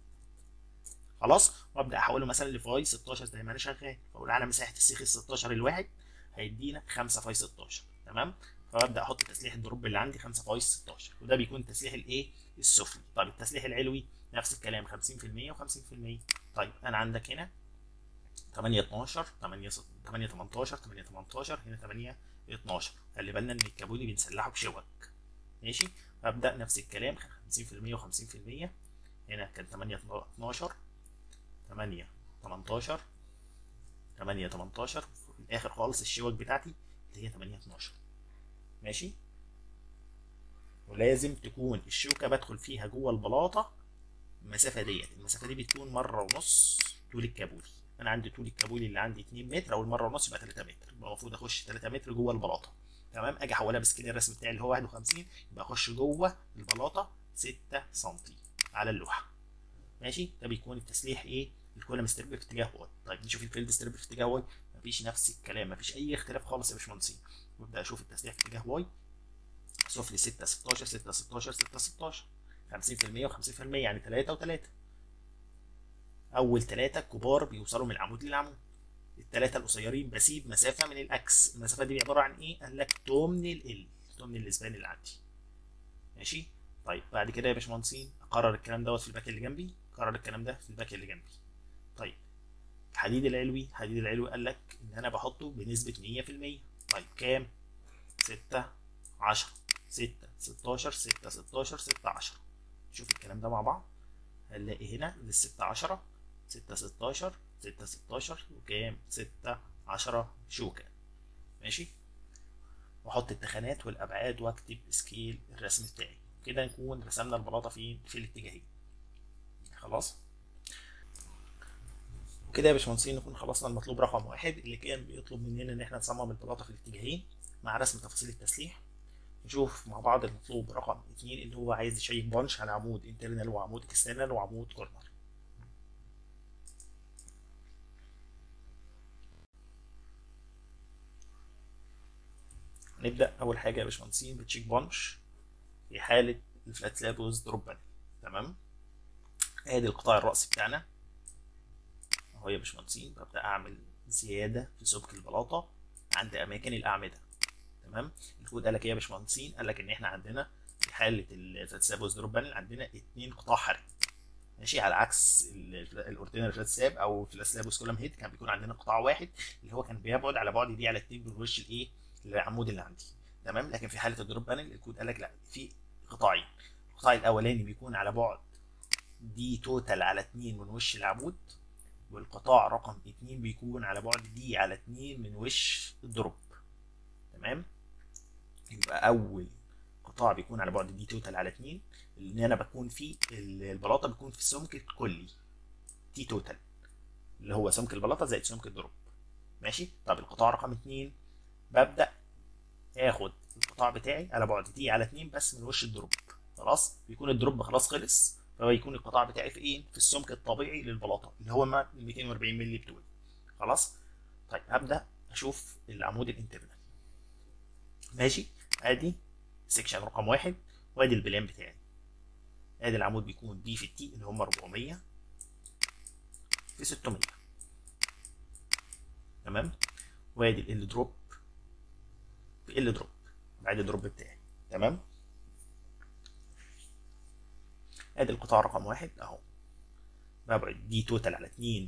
خلاص. وابدا احوله مثلا لفاي 16 زي ما انا شغال، فاقول على مساحه السيخ ال 16 الواحد هيدينا 5 فاي 16. تمام. فببدا احط تسليح الدروب اللي عندي 5 فاي 16، وده بيكون التسليح الايه؟ السفلي. طيب التسليح العلوي نفس الكلام 50% و50%. طيب انا عندك هنا 8 12 8 8 18 8 18 هنا 8 12. خلي بالنا ان الكابولي بنسلحه بشوك. ماشي. فابدا نفس الكلام 50% و50%. هنا كان 8 12 8 18 8 18 في الاخر خالص الشوك بتاعتي اللي هي 8 12. ماشي. ولازم تكون الشوكه بدخل فيها جوه البلاطه المسافه ديت. المسافه دي بتكون مره ونص طول الكابولي. انا عندي طول الكابولي اللي عندي 2 متر، او المره ونص يبقى 3 متر، يبقى المفروض اخش 3 متر جوه البلاطه. تمام. اجي احولها بسكيل الرسم بتاعي اللي هو 51، يبقى اخش جوه البلاطه 6 سم على اللوحه. ماشي. ده بيكون التسليح ايه؟ الكولم ستريب في اتجاه واي. طيب نشوف الفيلد ستريب في اتجاه واي. مفيش نفس الكلام، مفيش اي اختلاف خالص يا باشمهندسين. وابدا اشوف التسليح في اتجاه واي. سفلي 6 16 6 16 6 16 50% و50%، يعني 3 و3. اول 3 كبار بيوصلوا من العمود للعمود. الثلاثه القصيرين بسيب مسافه من الاكس. المسافه دي عباره عن ايه؟ قال لك تمن تمن الاسبان اللي عندي. ماشي. طيب بعد كده يا باشمهندسين اقرر الكلام دوت في الباك اللي جنبي، اقرر الكلام ده في الباك اللي جنبي. طيب الحديد العلوي، الحديد العلوي قال لك ان انا بحطه بنسبه 100%. طيب كام؟ 6 10 6 16 6 16 6 10. نشوف الكلام ده مع بعض. هنلاقي هنا ال 6 10 6 16 6 16 وكام؟ 6 10 شوكه. ماشي. واحط التخانات والابعاد واكتب سكيل الرسم بتاعي. كده نكون رسمنا البلاطه فين؟ في الاتجاهين. خلاص. كده يا باشمهندسين نكون خلصنا المطلوب رقم 1 اللي كان بيطلب مننا ان احنا نصمم البلاطه في الاتجاهين مع رسم تفاصيل التسليح. نشوف مع بعض المطلوب رقم 2 اللي هو عايز يشيك بانش على عمود انترنال وعمود اكسترنال وعمود كورنر. نبدا اول حاجه يا باشمهندسين بتشيك بانش في حاله الفلات سلاب ويز دروب بانل. تمام، ادي القطاع الرأسي بتاعنا اهو يا باشمهندسين. ببدا اعمل زياده في سمك البلاطه عند اماكن الاعمده. تمام، الكود قال لك ايه يا باشمهندسين؟ قال لك ان احنا عندنا في حاله الفلات سلاب ويز دروب بانل عندنا 2 قطاع حرج، ماشي، على عكس الاوردينال فلات سلاب او فلات سلاب ويز كولم هيد كان بيكون عندنا قطاع واحد اللي هو كان بيبعد على بعد دي على 2 من وش الايه العمود اللي عندي. تمام، لكن في حاله الدروب بانل الكود قال لك لا، في قطاعين. القطاع الاولاني بيكون على بعد دي توتال على 2 من وش العمود، والقطاع رقم 2 بيكون على بعد دي على 2 من وش الدروب. تمام، يبقى اول قطاع بيكون على بعد دي توتال على 2 اللي انا بكون فيه البلاطه بيكون في السمك الكلي تي توتال اللي هو سمك البلاطه زائد سمك الدروب. ماشي، طب القطاع رقم 2 ببدا اخد القطاع بتاعي على بعد دي على 2 بس من وش الدروب. خلاص، بيكون الدروب خلاص خلص، فهو يكون القطاع بتاعي في ايه؟ في السمك الطبيعي للبلاطه اللي هو 240 مللي بتوعي. خلاص، طيب هبدا اشوف العمود الانترنال. ماشي، ادي سيكشن رقم 1 وادي البلان بتاعي. ادي العمود بيكون دي في التي اللي هم 400 في 600. تمام، وادي ال دروب في ال دروب بعد الدروب بتاعي. تمام، ادي القطاع رقم 1 اهو، ببعد دي توتال على 2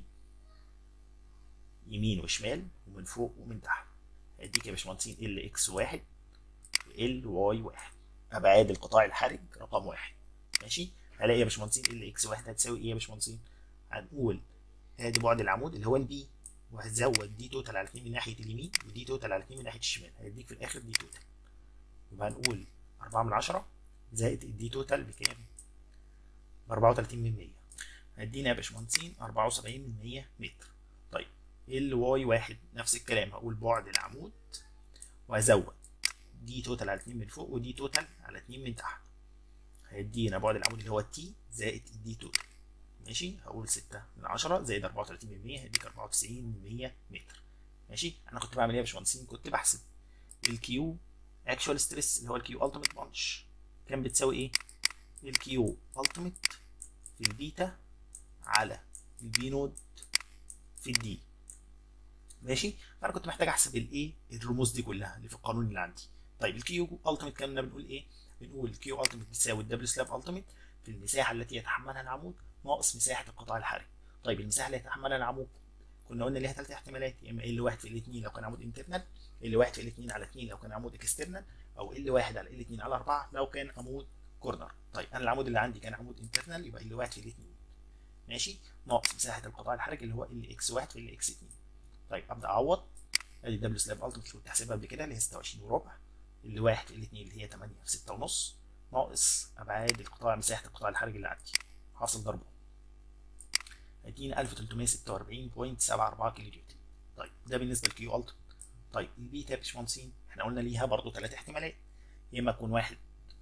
يمين وشمال ومن فوق ومن تحت. هيديك يا باشمهندسين ال اكس 1 وال واي 1 ابعاد القطاع الحرج رقم 1. ماشي، هلاقي يا باشمهندسين ال اكس 1 هتساوي ايه يا باشمهندسين؟ هنقول ادي بعد العمود اللي هو البي، وهتزود دي توتال على 2 من ناحيه اليمين ودي توتال على 2 من ناحيه الشمال، هيديك في الاخر دي توتال. يبقى هنقول 4 من 10 زائد الدي توتال بكام؟ ب 34 من 100. هيدينا يا باشمهندسين 74 من 100 متر. طيب ال واي 1 نفس الكلام، هقول بعد العمود وهزود دي توتال على 2 من فوق ودي توتال على 2 من تحت، هيدينا بعد العمود اللي هو التي زائد الدي توتال. ماشي، هقول 6 من 10 زائد 34 من 100 هيديك 94 من 100 متر. ماشي، انا كنت بعمل ايه يا باشمهندسين؟ كنت بحسب الكيو اكشوال ستريس اللي هو الكيو التيميت بانش كان بتساوي ايه؟ الكيو التيميت في البيتا على البي نود في الدي. ماشي، فانا كنت محتاج احسب الايه الرموز دي كلها اللي في القانون اللي عندي. طيب الكيو التيميت كنا بنقول ايه؟ بنقول الكيو التيميت بتساوي الدبليو سلاب التيميت في المساحه التي يتحملها العمود ناقص مساحه القطاع الحرج. طيب المساحه اللي يتحملها العمود كنا قلنا ليها 3 احتمالات، يا اما ال 1 في ال 2 لو كان عمود انترنال، ال 1 في ال 2 على 2 لو كان عمود اكسترنال، او ال 1 على ال 2 على 4 لو كان عمود كورنر. طيب انا العمود اللي عندي كان عمود انترنال يبقى ال 1 في ال 2 ماشي ناقص مساحه القطاع الحرج اللي هو ال اكس 1 في ال اكس 2. طيب ابدا اعوض، ادي دبليو سلاب التيميت كنت هحسبها قبل كده اللي هي 26 وربع، اللي 1 في ال 2 اللي هي 8 في 6 ونص ناقص ابعاد القطاع مساحه القطاع الحرج اللي عندي حاصل ضربه هيدينا 1346.74 كيلو نيوتن. طيب ده بالنسبه للكيو التيميت. طيب البيتا يا باشمهندسين احنا قلنا ليها برضه 3 احتمالات، يا اما تكون 1.15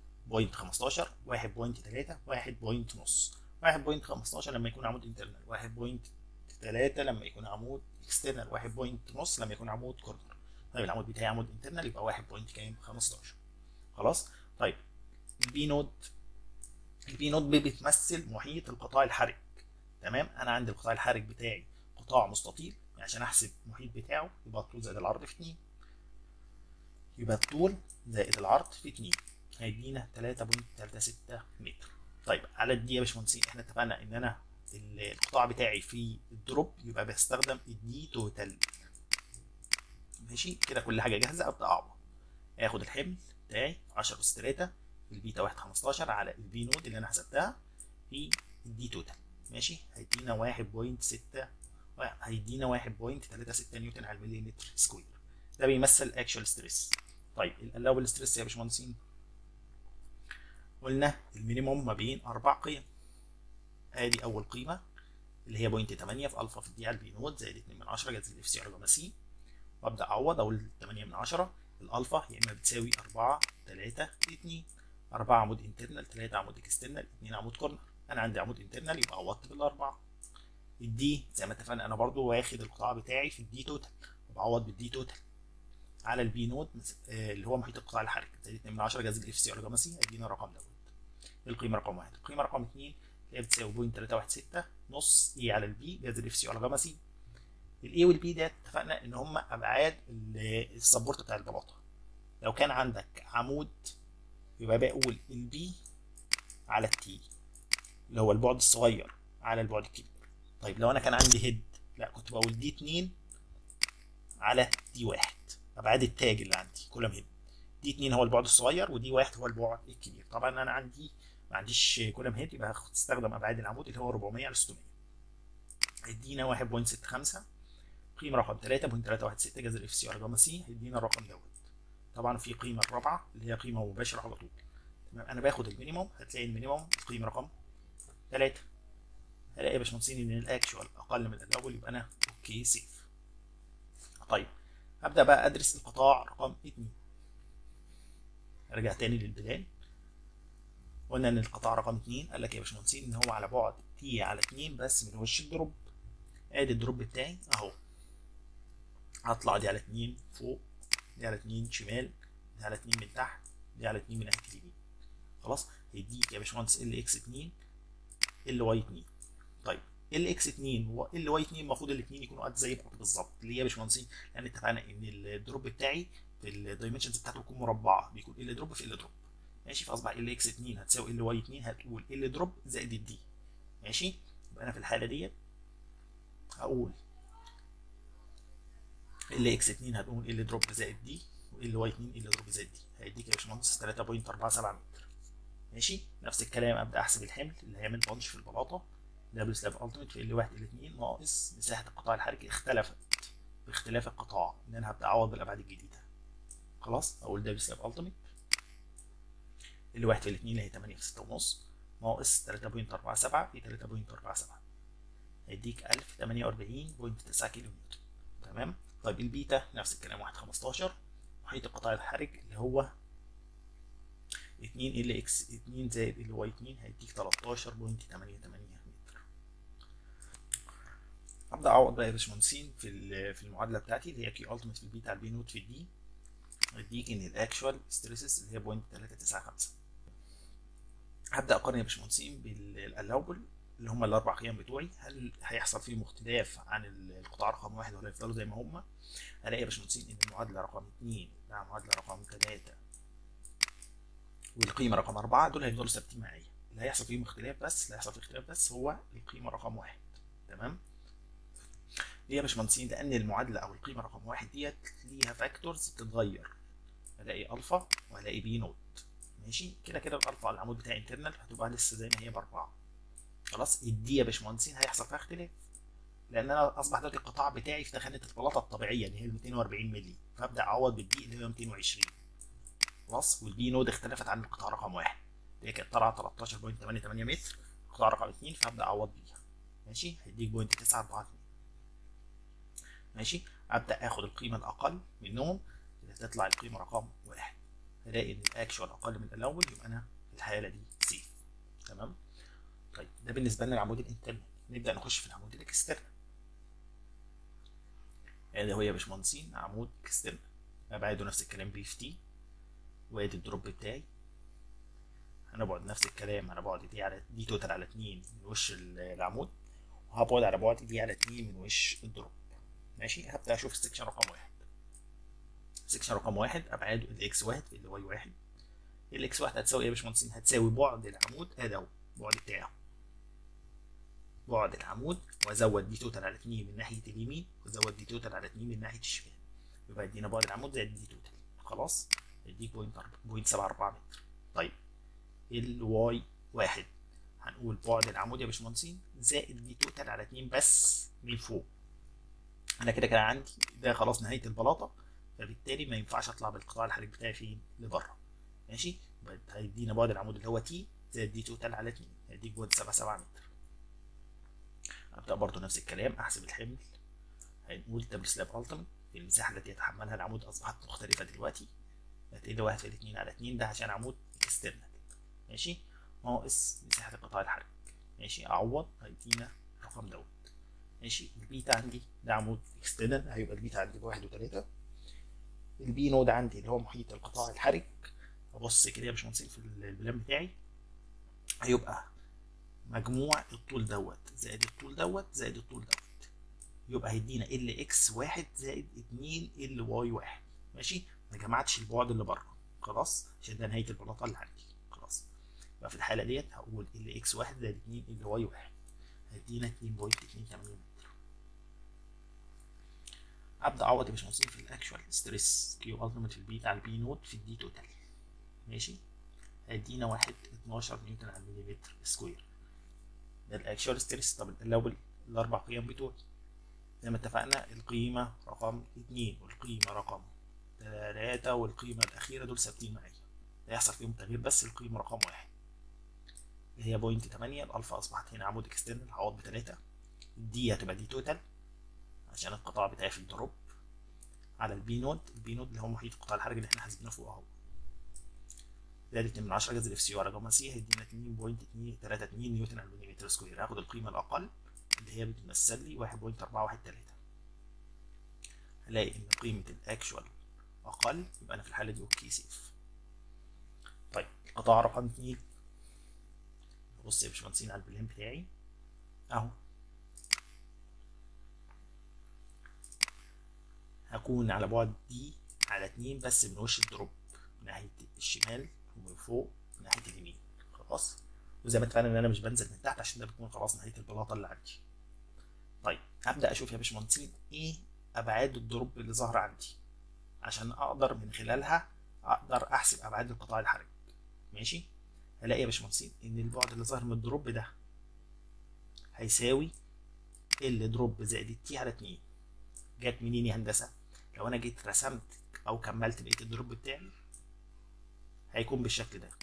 1.3 1.5. 1.15 لما يكون عمود انترنال، 1.3 لما يكون عمود اكسترنال، 1.5 لما يكون عمود كورنر. طيب العمود بتاعي عمود انترنال يبقى 1.15. خلاص، طيب البي نود، البي نود بتمثل محيط القطاع الحرج. تمام، انا عندي القطاع الحرج بتاعي قطاع مستطيل، عشان احسب المحيط بتاعه يبقى الطول زائد العرض في 2، يبقى الطول زائد العرض في 2 هيدينا 3.36 متر. طيب على الدي يا باشمهندسين احنا اتفقنا ان انا القطاع بتاعي في الدروب يبقى بستخدم الدي توتال. ماشي كده كل حاجه جاهزه، ابدا اعوض. اخد الحمل بتاعي 10 اس 3 في البيتا 1 15 على البي نود اللي انا حسبتها في الدي توتال. ماشي، هيدينا 1.6 هيدينا 1.36 نيوتن على المليمتر سكوير. ده بيمثل اكشوال ستريس. طيب الالاوبل ستريس يا باشمهندسين قلنا المينيموم ما بين 4 قيم. ادي اول قيمه اللي هي بوينت 8 في الفا في الدي على البي نود زائد 2 من 10 جذر الاف سي على جاما سي، وابدا اعوض اقول 8 من 10 الالفا يا اما بتساوي 4 3 2، 4 عمود انترنال 3 عمود اكسترنال 2 عمود كورنر، انا عندي عمود انترنال يبقى عوضت بالاربعه. الدي زي ما اتفقنا انا برضو واخد القطاع بتاعي في الدي توتال، بعوض بالدي توتال على البي نود اللي هو محيط القطاع الحركي زائد 2 من 10 جذر الاف سي على جاما سي، هيدينا الرقم دوت. القيمه رقم 1. القيمه رقم 2 اللي هي بتساوي 0.316 نص اي على البي جذر اف سي على جاما سي. الاي والبي ده اتفقنا ان هم ابعاد السبورت بتاع البلاطه. لو كان عندك عمود يبقى بقول البي على التي اللي هو البعد الصغير على البعد الكبير. طيب لو انا كان عندي هيد، لا كنت بقول دي 2 على دي 1، ابعاد التاج اللي عندي كولوم هيد. دي 2 هو البعد الصغير ودي 1 هو البعد الكبير. طبعا انا عندي ما عنديش كولوم هيد يبقى هستخدم ابعاد العمود اللي هو 400 على 600. هيدينا 1.65. قيمه رقم 3.316 جذر اف سي على جاما سي هيدينا الرقم دوت. طبعا في قيمه الرابعه اللي هي قيمه مباشره على طول. تمام، انا باخد المينيموم، هتلاقي المينيموم القيمه رقم 3. هلاقي يا باشمهندسين ان الاكشوال اقل من الاول، يبقى انا اوكي سيف. طيب هبدا بقى ادرس القطاع رقم 2. ارجع تاني للبلان. قلنا ان القطاع رقم 2 قال لك يا باشمهندسين ان هو على بعد تي على 2 بس من وش الدروب. ادي الدروب بتاعي اهو. هطلع دي على 2 فوق، دي على 2 شمال، دي على 2 من تحت، دي على 2 من ناحيه اليمين. خلاص هيديك يا باشمهندس ال اكس 2 ال واي 2. طيب ال اكس 2 وال واي 2 المفروض الاثنين يكونوا قد زي بعض بالظبط. ليه يا باشمهندسين؟ لان اتفقنا ان الدروب بتاعي في الدايمنشنز بتاعته بتكون مربعه، بيكون ال دروب في ال دروب. ماشي، فاصبح ال اكس 2 هتساوي ال واي 2 هتقول ال دروب زائد الدي. ماشي، يبقى انا في الحاله ديت هقول ال اكس 2 هتقول ال دروب زائد دي، وال واي 2 ال دروب زائد دي، هيديك يا باشمهندس 3.47 متر. ماشي، نفس الكلام ابدا احسب الحمل اللي هيعمل بانش في البلاطه. دبل سلاب التيميت في ال 1 ال 2 ناقص مساحه القطاع الحركي اختلفت باختلاف القطاع، ان انا هبدا اعوض بالابعاد الجديده. خلاص اقول دبل سلاب التيميت ال 1 في ال 2 اللي هي 8 في 6 ونص ناقص 3.47 في 3.47 هيديك 1048.9 كيلو نيوتن. تمام. طيب البيتا نفس الكلام 1.15 محيط القطاع الحركي اللي هو 2 ال اكس 2 زائد ال واي 2 هيديك 13.88 متر. هبدا اعوض بقى يا باشمهندسين في المعادله بتاعتي اللي هي كيو التيميت في البيتا على البي نوت في الدي، هيديك ان الاكشوال ستريسز اللي هي 0.395. هبدا اقارن يا باشمهندسين بالالاوبل اللي هم الاربع قيم بتوعي، هل هيحصل فيهم اختلاف عن القطاع رقم 1 ولا يفضلوا زي ما هم؟ هلاقي يا باشمهندسين ان المعادله رقم 2 مع المعادله رقم 3 والقيمه رقم 4 دول هيفضلوا ثابتين معايا. اللي هيحصل فيهم اختلاف بس، اللي هيحصل فيه اختلاف بس هو القيمه رقم 1. تمام. ليه يا باشمهندسين؟ لان المعادله او القيمه رقم 1 ديت ليها فاكتورز بتتغير. هلاقي الفا وهلاقي بي نوت. ماشي، كده كده الالفا على العمود بتاعي انترنال هتبقى لسه زي ما هي باربعه. خلاص الدي يا باشمهندسين هيحصل فيها اختلاف، لان انا اصبح دلوقتي القطاع بتاعي في تخانه البلاطه الطبيعيه اللي هي 240 مللي، فابدا اعوض بالدي اللي هي 220. خلاص، والبي نود اختلفت عن القطاع رقم 1 اللي هي كانت طالعه 13.88 متر، القطاع رقم 2 فابدا اعوض بيها. ماشي، هيديك 0.942. ماشي، ابدا اخد القيمه الاقل منهم اللي تطلع القيمه رقم 1. هلاقي ان الاكشوال اقل من الاول، يبقى انا في الحاله دي سيف. تمام. طيب ده بالنسبه لنا العمود الانترنال. نبدا نخش في العمود الاكسترنال. ادي هو يا باشمهندسين عمود اكسترنال، ابعاده نفس الكلام بي في تي، وادي الدروب بتاعي. هنبعد نفس الكلام، انا بعد دي على دي توتال على 2 من وش العمود، وهبعد على بعد دي على 2 من وش الدروب. ماشي، هبدا اشوف السكشن رقم 1. سكشن رقم 1 ابعاده الاكس 1 في الواي 1. الاكس 1 هتساوي ايه يا باشمهندسين؟ هتساوي بعد العمود، ادي اهو بعد بتاعه، بعد العمود، وازود دي توتال على 2 من ناحيه اليمين، وازود دي توتال على 2 من ناحيه الشمال، يبقى يدينا بعد العمود زائد دي توتال. خلاص، يديك 0.74 متر. طيب الواي 1 هنقول بعد العمود يا باشمهندسين زائد دي توتال على 2 بس من فوق. انا كده كده عندي ده خلاص نهايه البلاطه، فبالتالي ما ينفعش اطلع بالقطاع الحركي بتاعي فين؟ لبره. ماشي، يبقى هيدينا بعد العمود اللي هو تي زائد دي توتال على 2 هيديك 0.77 متر. ابدا برضو نفس الكلام، احسب الحمل. هنقول دبل سلاب التيميت المساحه التي يتحملها العمود اصبحت مختلفه دلوقتي، هتقل 1 في 2 على 2، ده عشان عمود اكسترنال، ماشي، ناقص مساحه القطاع الحرج، ماشي، اعوض هيدينا الرقم دوت، ماشي. البيتا عندي ده عمود اكسترنال، هيبقى البيتا عندي بواحد وتلاتة. البي نود عندي اللي هو محيط القطاع الحرج، ابص كده يا باشمهندسين في البلان بتاعي، هيبقى مجموع الطول دوت زائد الطول دوت زائد الطول دوت، يبقى هيدينا ال اكس واحد زائد 2 ال واي واحد، ماشي. ما جمعتش البعد اللي بره خلاص، عشان ده نهايه البلاطه اللي عندي خلاص. يبقى في الحاله ديت هقول ال اكس واحد زائد 2 ال واي واحد هيدينا 2.28 متر. ابدا اعوض يا باشمهندسين في الاكشوال ستريس كيو التيميت في البيتا على البي نوت في الدي توتال، ماشي، هيدينا 12 نيوتن على المليمتر سكوير، ده الاكشوال ستريس. طب الاول الاربع قيم بتوعي زي ما اتفقنا، القيمه رقم 2 والقيمه رقم 3 والقيمه الاخيره دول ثابتين معايا، هيحصل فيهم تغيير بس القيمه رقم 1 اللي هي بوينت 8. الالفا اصبحت هنا عمود اكسترنال، هعوض ب3. دي هتبقى دي توتال عشان القطاع بتاعي في الدروب، على البي نود، البي نود اللي هو محيط القطاع الحرجي اللي احنا حاسبينه فوق اهو، زائد 2 من 10 جذر اف سي على جاما سي هيدينا 2.232 نيوتن على المليمتر سكوير. هاخد القيمه الاقل اللي هي بتمثل لي 1.413، هلاقي ان قيمه الاكشوال اقل، يبقى انا في الحاله دي اوكي سيف. طيب القطاع رقم 2، بص يا باشمهندسين على البلان بتاعي اهو، هكون على بعد دي على 2 بس من وش الدروب، من ناحيه الشمال ومن فوق من ناحيه اليمين خلاص. وزي ما اتفقنا ان انا مش بنزل من تحت عشان ده بيكون خلاص نهايه البلاطه اللي عندي. طيب هبدا اشوف يا باشمهندسين ايه ابعاد الدروب اللي ظاهره عندي، عشان اقدر من خلالها اقدر احسب ابعاد القطاع الحرجي، ماشي. هلاقي يا باشمهندسين ان البعد اللي ظاهر من الدروب ده هيساوي ال دروب زائد التي على 2. جت منين يا هندسه؟ لو انا جيت رسمت او كملت بقيه الدروب بتاعي هيكون بالشكل ده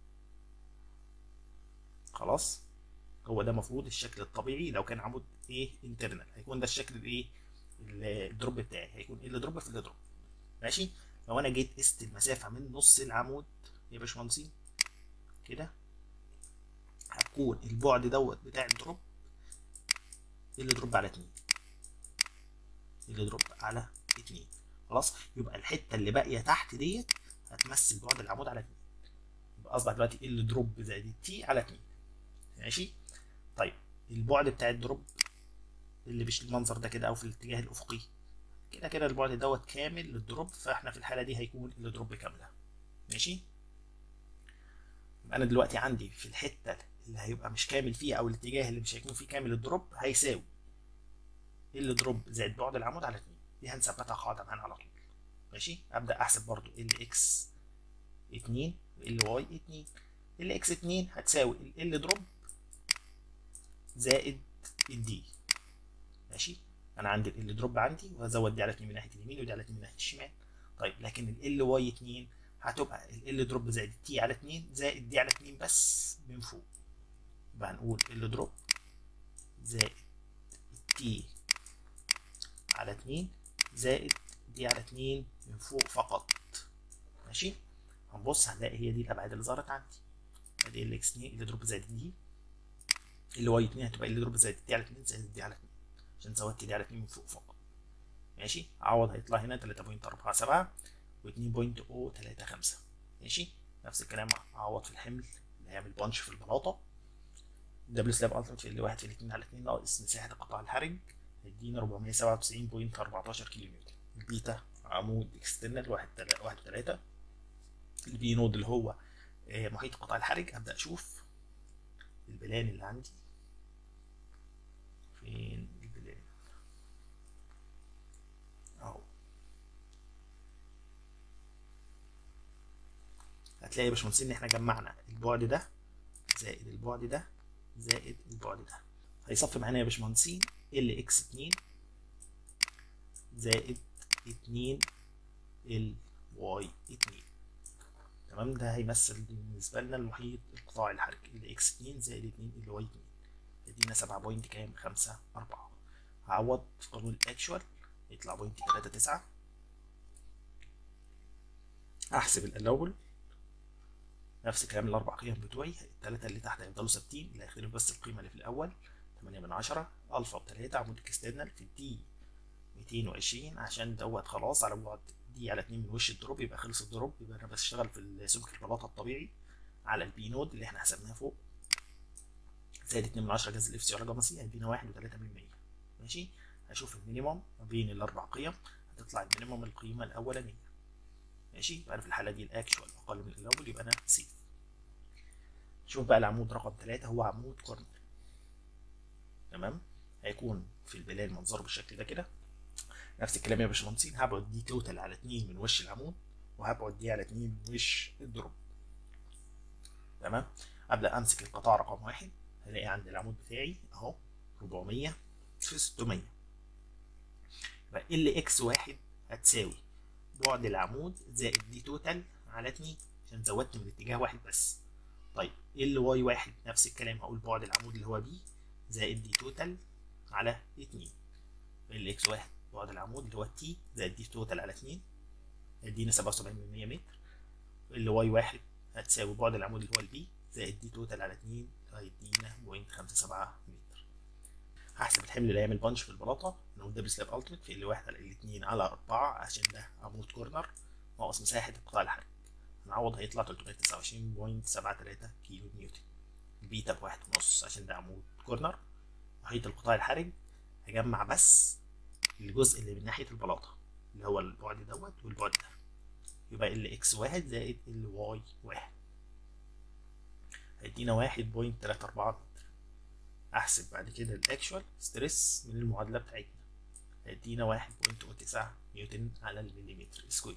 خلاص. هو ده المفروض الشكل الطبيعي لو كان عمود ايه انترنال، هيكون ده الشكل الايه الدروب بتاعي، هيكون ال دروب في ال دروب، ماشي. لو انا جيت قست المسافه من نص العمود يا باشمهندسين كده، هتكون البعد دوت بتاع الدروب ال دروب على 2، ال دروب على 2 خلاص. يبقى الحته اللي باقيه تحت ديت هتمثل بعد العمود على 2، يبقى اصبح دلوقتي ال دروب زائد التي على 2، ماشي. طيب البعد بتاع الدروب اللي بالمنظر ده كده او في الاتجاه الافقي كده كده البعد دوت كامل للدروب، فاحنا في الحاله دي هيكون الدروب كامله، ماشي. يبقى انا دلوقتي عندي في الحته اللي هيبقى مش كامل فيها او الاتجاه اللي مش هيكون فيه كامل الدروب هيساوي ال دروب زائد بعد العمود على 2، دي هنثبتها قاعده معانا على طول، ماشي. ابدا احسب برضو ال اكس 2 وال واي 2. ال اكس 2 هتساوي ال دروب زائد الدي، ماشي. انا عندي ال دروب عندي وهزود دي على 2 من ناحيه اليمين ودي على 2 من ناحيه الشمال. طيب لكن ال واي 2 هتبقى ال دروب زائد تي على 2 زائد دي على 2 بس من فوق، يبقى هنقول ال دروب زائد تي على 2 زائد دي على 2 من فوق فقط، ماشي. هنبص هنلاقي هي دي الابعاد اللي ظهرت عندي، ادي ال اكس 2 ال دروب زائد دي، ال واي 2 هتبقى ال دروب زائد تي على 2 زائد دي على 2 عشان زودت دي على 2 من فوق فقط، ماشي. عوض هيطلع هنا 3.47 و2.035، ماشي. نفس الكلام اعوض في الحمل اللي هيعمل بانش في البلاطه، دبل سلاب التيميت في ال 1 في ال 2 على 2 ناقص مساحه القطاع الحرج هيدينا 497.14 كيلو نيوتن. البيتا عمود اكسترنال 1 3، البي نود اللي هو محيط القطاع الحرج. ابدا اشوف البلان اللي عندي فين، البلان اهو، هتلاقي يا باشمهندسين ان احنا جمعنا البعد ده زائد البعد ده زائد البعد ده، هيصفي معانا يا باشمهندسين ال اكس 2 زائد 2 ال واي 2، تمام. ده هيمثل بالنسبه لنا المحيط القطاع الحركي ال اكس 2 زائد 2 ال واي 2، يدينا 7 بوينت كام 5.4. هعوض في قانون الاكشوال يطلع بوينت 3.9. احسب الالاوبل نفس الكلام، الاربع قيم بتوعي الثلاثه اللي تحت هيفضلوا ثابتين، اللي هيختلف بس القيمه اللي في الاول 8 من 10 الفا ب3 عمود اكسترنال في الدي 220 عشان دوت خلاص على بعد دي على 2 من وش الدروب، يبقى خلص الدروب، يبقى انا بشتغل في سمك البلاطه الطبيعي على البي نود اللي احنا حسبناها فوق، زائد 2 من 10 جذر الاف سي على جاما سي هيدينا 1.3%. ماشي، هشوف المينيموم ما بين الاربع قيم، هتطلع المينيموم القيمه الاولانيه. ماشي، يبقى انا في الحاله دي الاكشوال اقل من الاول، يبقى انا سي. شوف بقى العمود رقم 3 هو عمود كورنر. تمام، هيكون في البلان منظره بالشكل ده كده. نفس الكلام يا باشمهندسين، هبعد دي توتال على 2 من وش العمود، وهبعد دي على 2 من وش الدروب. تمام، ابدا امسك القطاع رقم 1، هلاقي عند العمود بتاعي اهو 400 في 600، يبقى ال اكس 1 هتساوي بعد العمود زائد دي توتال على 2 عشان زودت من اتجاه واحد بس. طيب ال واي 1 نفس الكلام، هقول بعد العمود اللي هو بي زائد دي توتال على 2. ال اكس 1 بعد العمود اللي هو تي زائد دي توتال على 2 هيدينا 77 متر. ال واي 1 هتساوي بعد العمود اللي هو البي زائد دي توتال على 2 هيدينا 0.57 متر. هحسب الحمل اللي هيعمل بانش في البلاطه، نقول دبل سلاب التيميت في ال 1 على ال 2 على 4 عشان ده عمود كورنر ناقص مساحه القطاع الحرج. هنعوض هيطلع 329.73 كيلو نيوتن. البيتا بواحد ونص عشان ده عمود كورنر. محيط القطاع الحرج هجمع بس الجزء اللي من ناحيه البلاطه اللي هو البعد دوت والبعد ده، يبقى ال اكس 1 زائد ال واي 1 هيدينا 1.34 متر. احسب بعد كده الاكشوال ستريس من المعادله بتاعتنا هيدينا 1.9 نيوتن على المليمتر سكوير.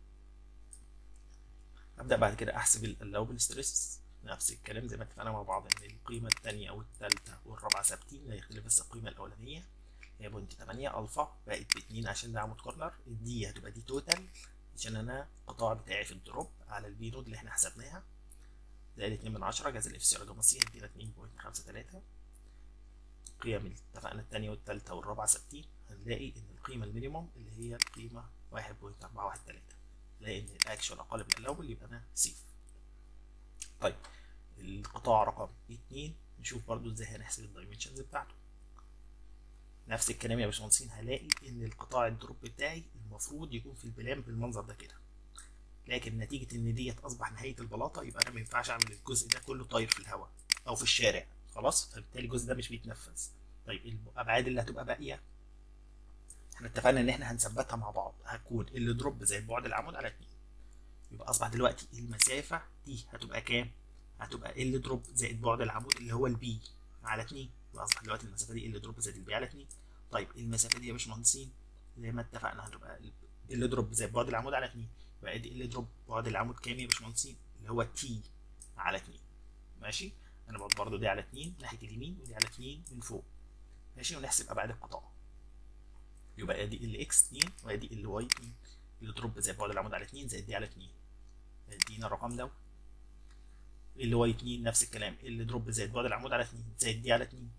ابدا بعد كده احسب الالاوبل ستريس، نفس الكلام زي ما اتفقنا مع بعض ان القيمه الثانيه والثالثه والرابعه ثابتين، لا يختلف بس القيمه الاولانيه هي 0.8 الفا بقت ب2 عشان ده عمود كورنر. دي هتبقى دي توتال عشان انا القطاع بتاعي في الدروب على البي نود اللي احنا حسبناها، زائد 2 من 10 جذر الاف سي على جاما سي هيدينا 2.53. القيم اللي اتفقنا الثانيه والثالثه والرابعه ثابتين، هنلاقي ان القيمه المينيموم اللي هي القيمه 1.413، نلاقي ان الاكشوال اقل من الاول، يبقى انا سيف. طيب القطاع رقم 2 نشوف برضو ازاي هنحسب الدايمنشنز بتاعته. نفس الكلام يا باشمهندسين، هلاقي ان القطاع الدروب بتاعي المفروض يكون في البلان بالمنظر ده كده، لكن نتيجه ان ديت اصبح نهايه البلاطه، يبقى انا ما ينفعش اعمل الجزء ده كله طاير في الهواء او في الشارع خلاص، فبالتالي الجزء ده مش بيتنفذ. طيب الابعاد اللي هتبقى باقيه احنا اتفقنا ان احنا هنثبتها مع بعض، هتكون اللي دروب زي بعد العمود على 2، يبقى اصبح دلوقتي المسافه دي هتبقى كام؟ هتبقى ال دروب زائد بعد العمود اللي هو البي على 2، يبقى اصبح دلوقتي المسافه دي ال دروب زائد البي على 2. طيب المسافه دي يا باشمهندسين زي ما اتفقنا هتبقى ال دروب زائد بعد العمود على 2، يبقى دي ال دروب بعد العمود كام يا باشمهندسين؟ اللي هو تي على 2. ماشي، انا بعد برضه دي على 2 ناحيه اليمين ودي على 2 من فوق. ماشي، ونحسب ابعاد القطاع، يبقى ادي ال اكس 2 وادي ال واي 2. ال دروب زائد بعد العمود على 2 زائد دي على 2 هيدينا الرقم ده. ال واي 2 نفس الكلام، ال دروب زائد بعد العمود على 2 زائد دي على 2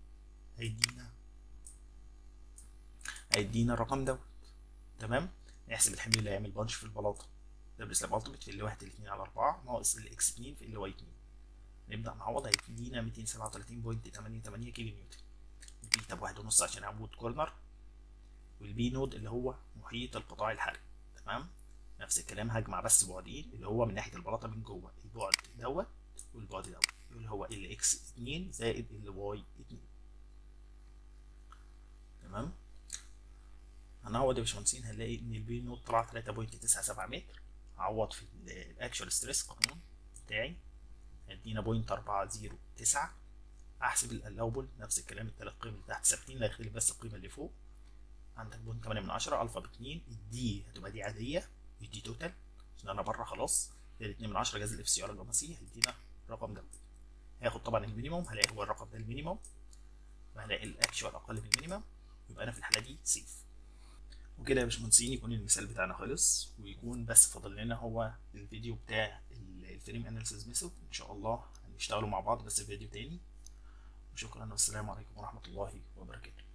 هيدينا الرقم ده. تمام، نحسب الحمل اللي هيعمل بانش في البلاطه، دبل سلاب التيميت في ال 1 2 على 4 ناقص ال اكس 2 في ال واي 2. نبدا نعوض هيدينا 237.88 كيلو نيوتن. البيتا بواحد ونص عشان عمود كورنر، والبي نود اللي هو محيط القطاع الحرج. تمام، نفس الكلام هجمع بس بعدين اللي هو من ناحيه البلاطه من جوه، البعد دوت والبعد دوت اللي هو ال اكس 2 زائد ال واي 2. تمام، هنعوض يا باشمهندسين هنلاقي ان البي نود طلع 3.97 متر. هعوض في الاكشوال ستريس قانون بتاعي هيدينا 0.409. احسب الالاوبل نفس الكلام، الثلاث قيم اللي تحت ثابتين لا يختلف بس القيمه اللي فوق. عندك 0.8 من 10 الفا ب2، الدي هتبقى دي عاديه مش دي توتال عشان انا بره خلاص، زائد 2 من 10 جذر الاف سي على جاما سي هيدينا الرقم ده. هاخد طبعا المينيموم، هلاقي هو الرقم ده المينيموم، وهلاقي الاكشوال اقل من المينيموم، يبقى انا في الحاله دي سيف. وكده يا باشمهندسين يكون المثال بتاعنا خلص، ويكون بس فاضل لنا هو الفيديو بتاع الفريم اناليسيس ميثود. ان شاء الله هنشتغلوا مع بعض بس في فيديو تاني. وشكرا والسلام عليكم ورحمة الله وبركاته.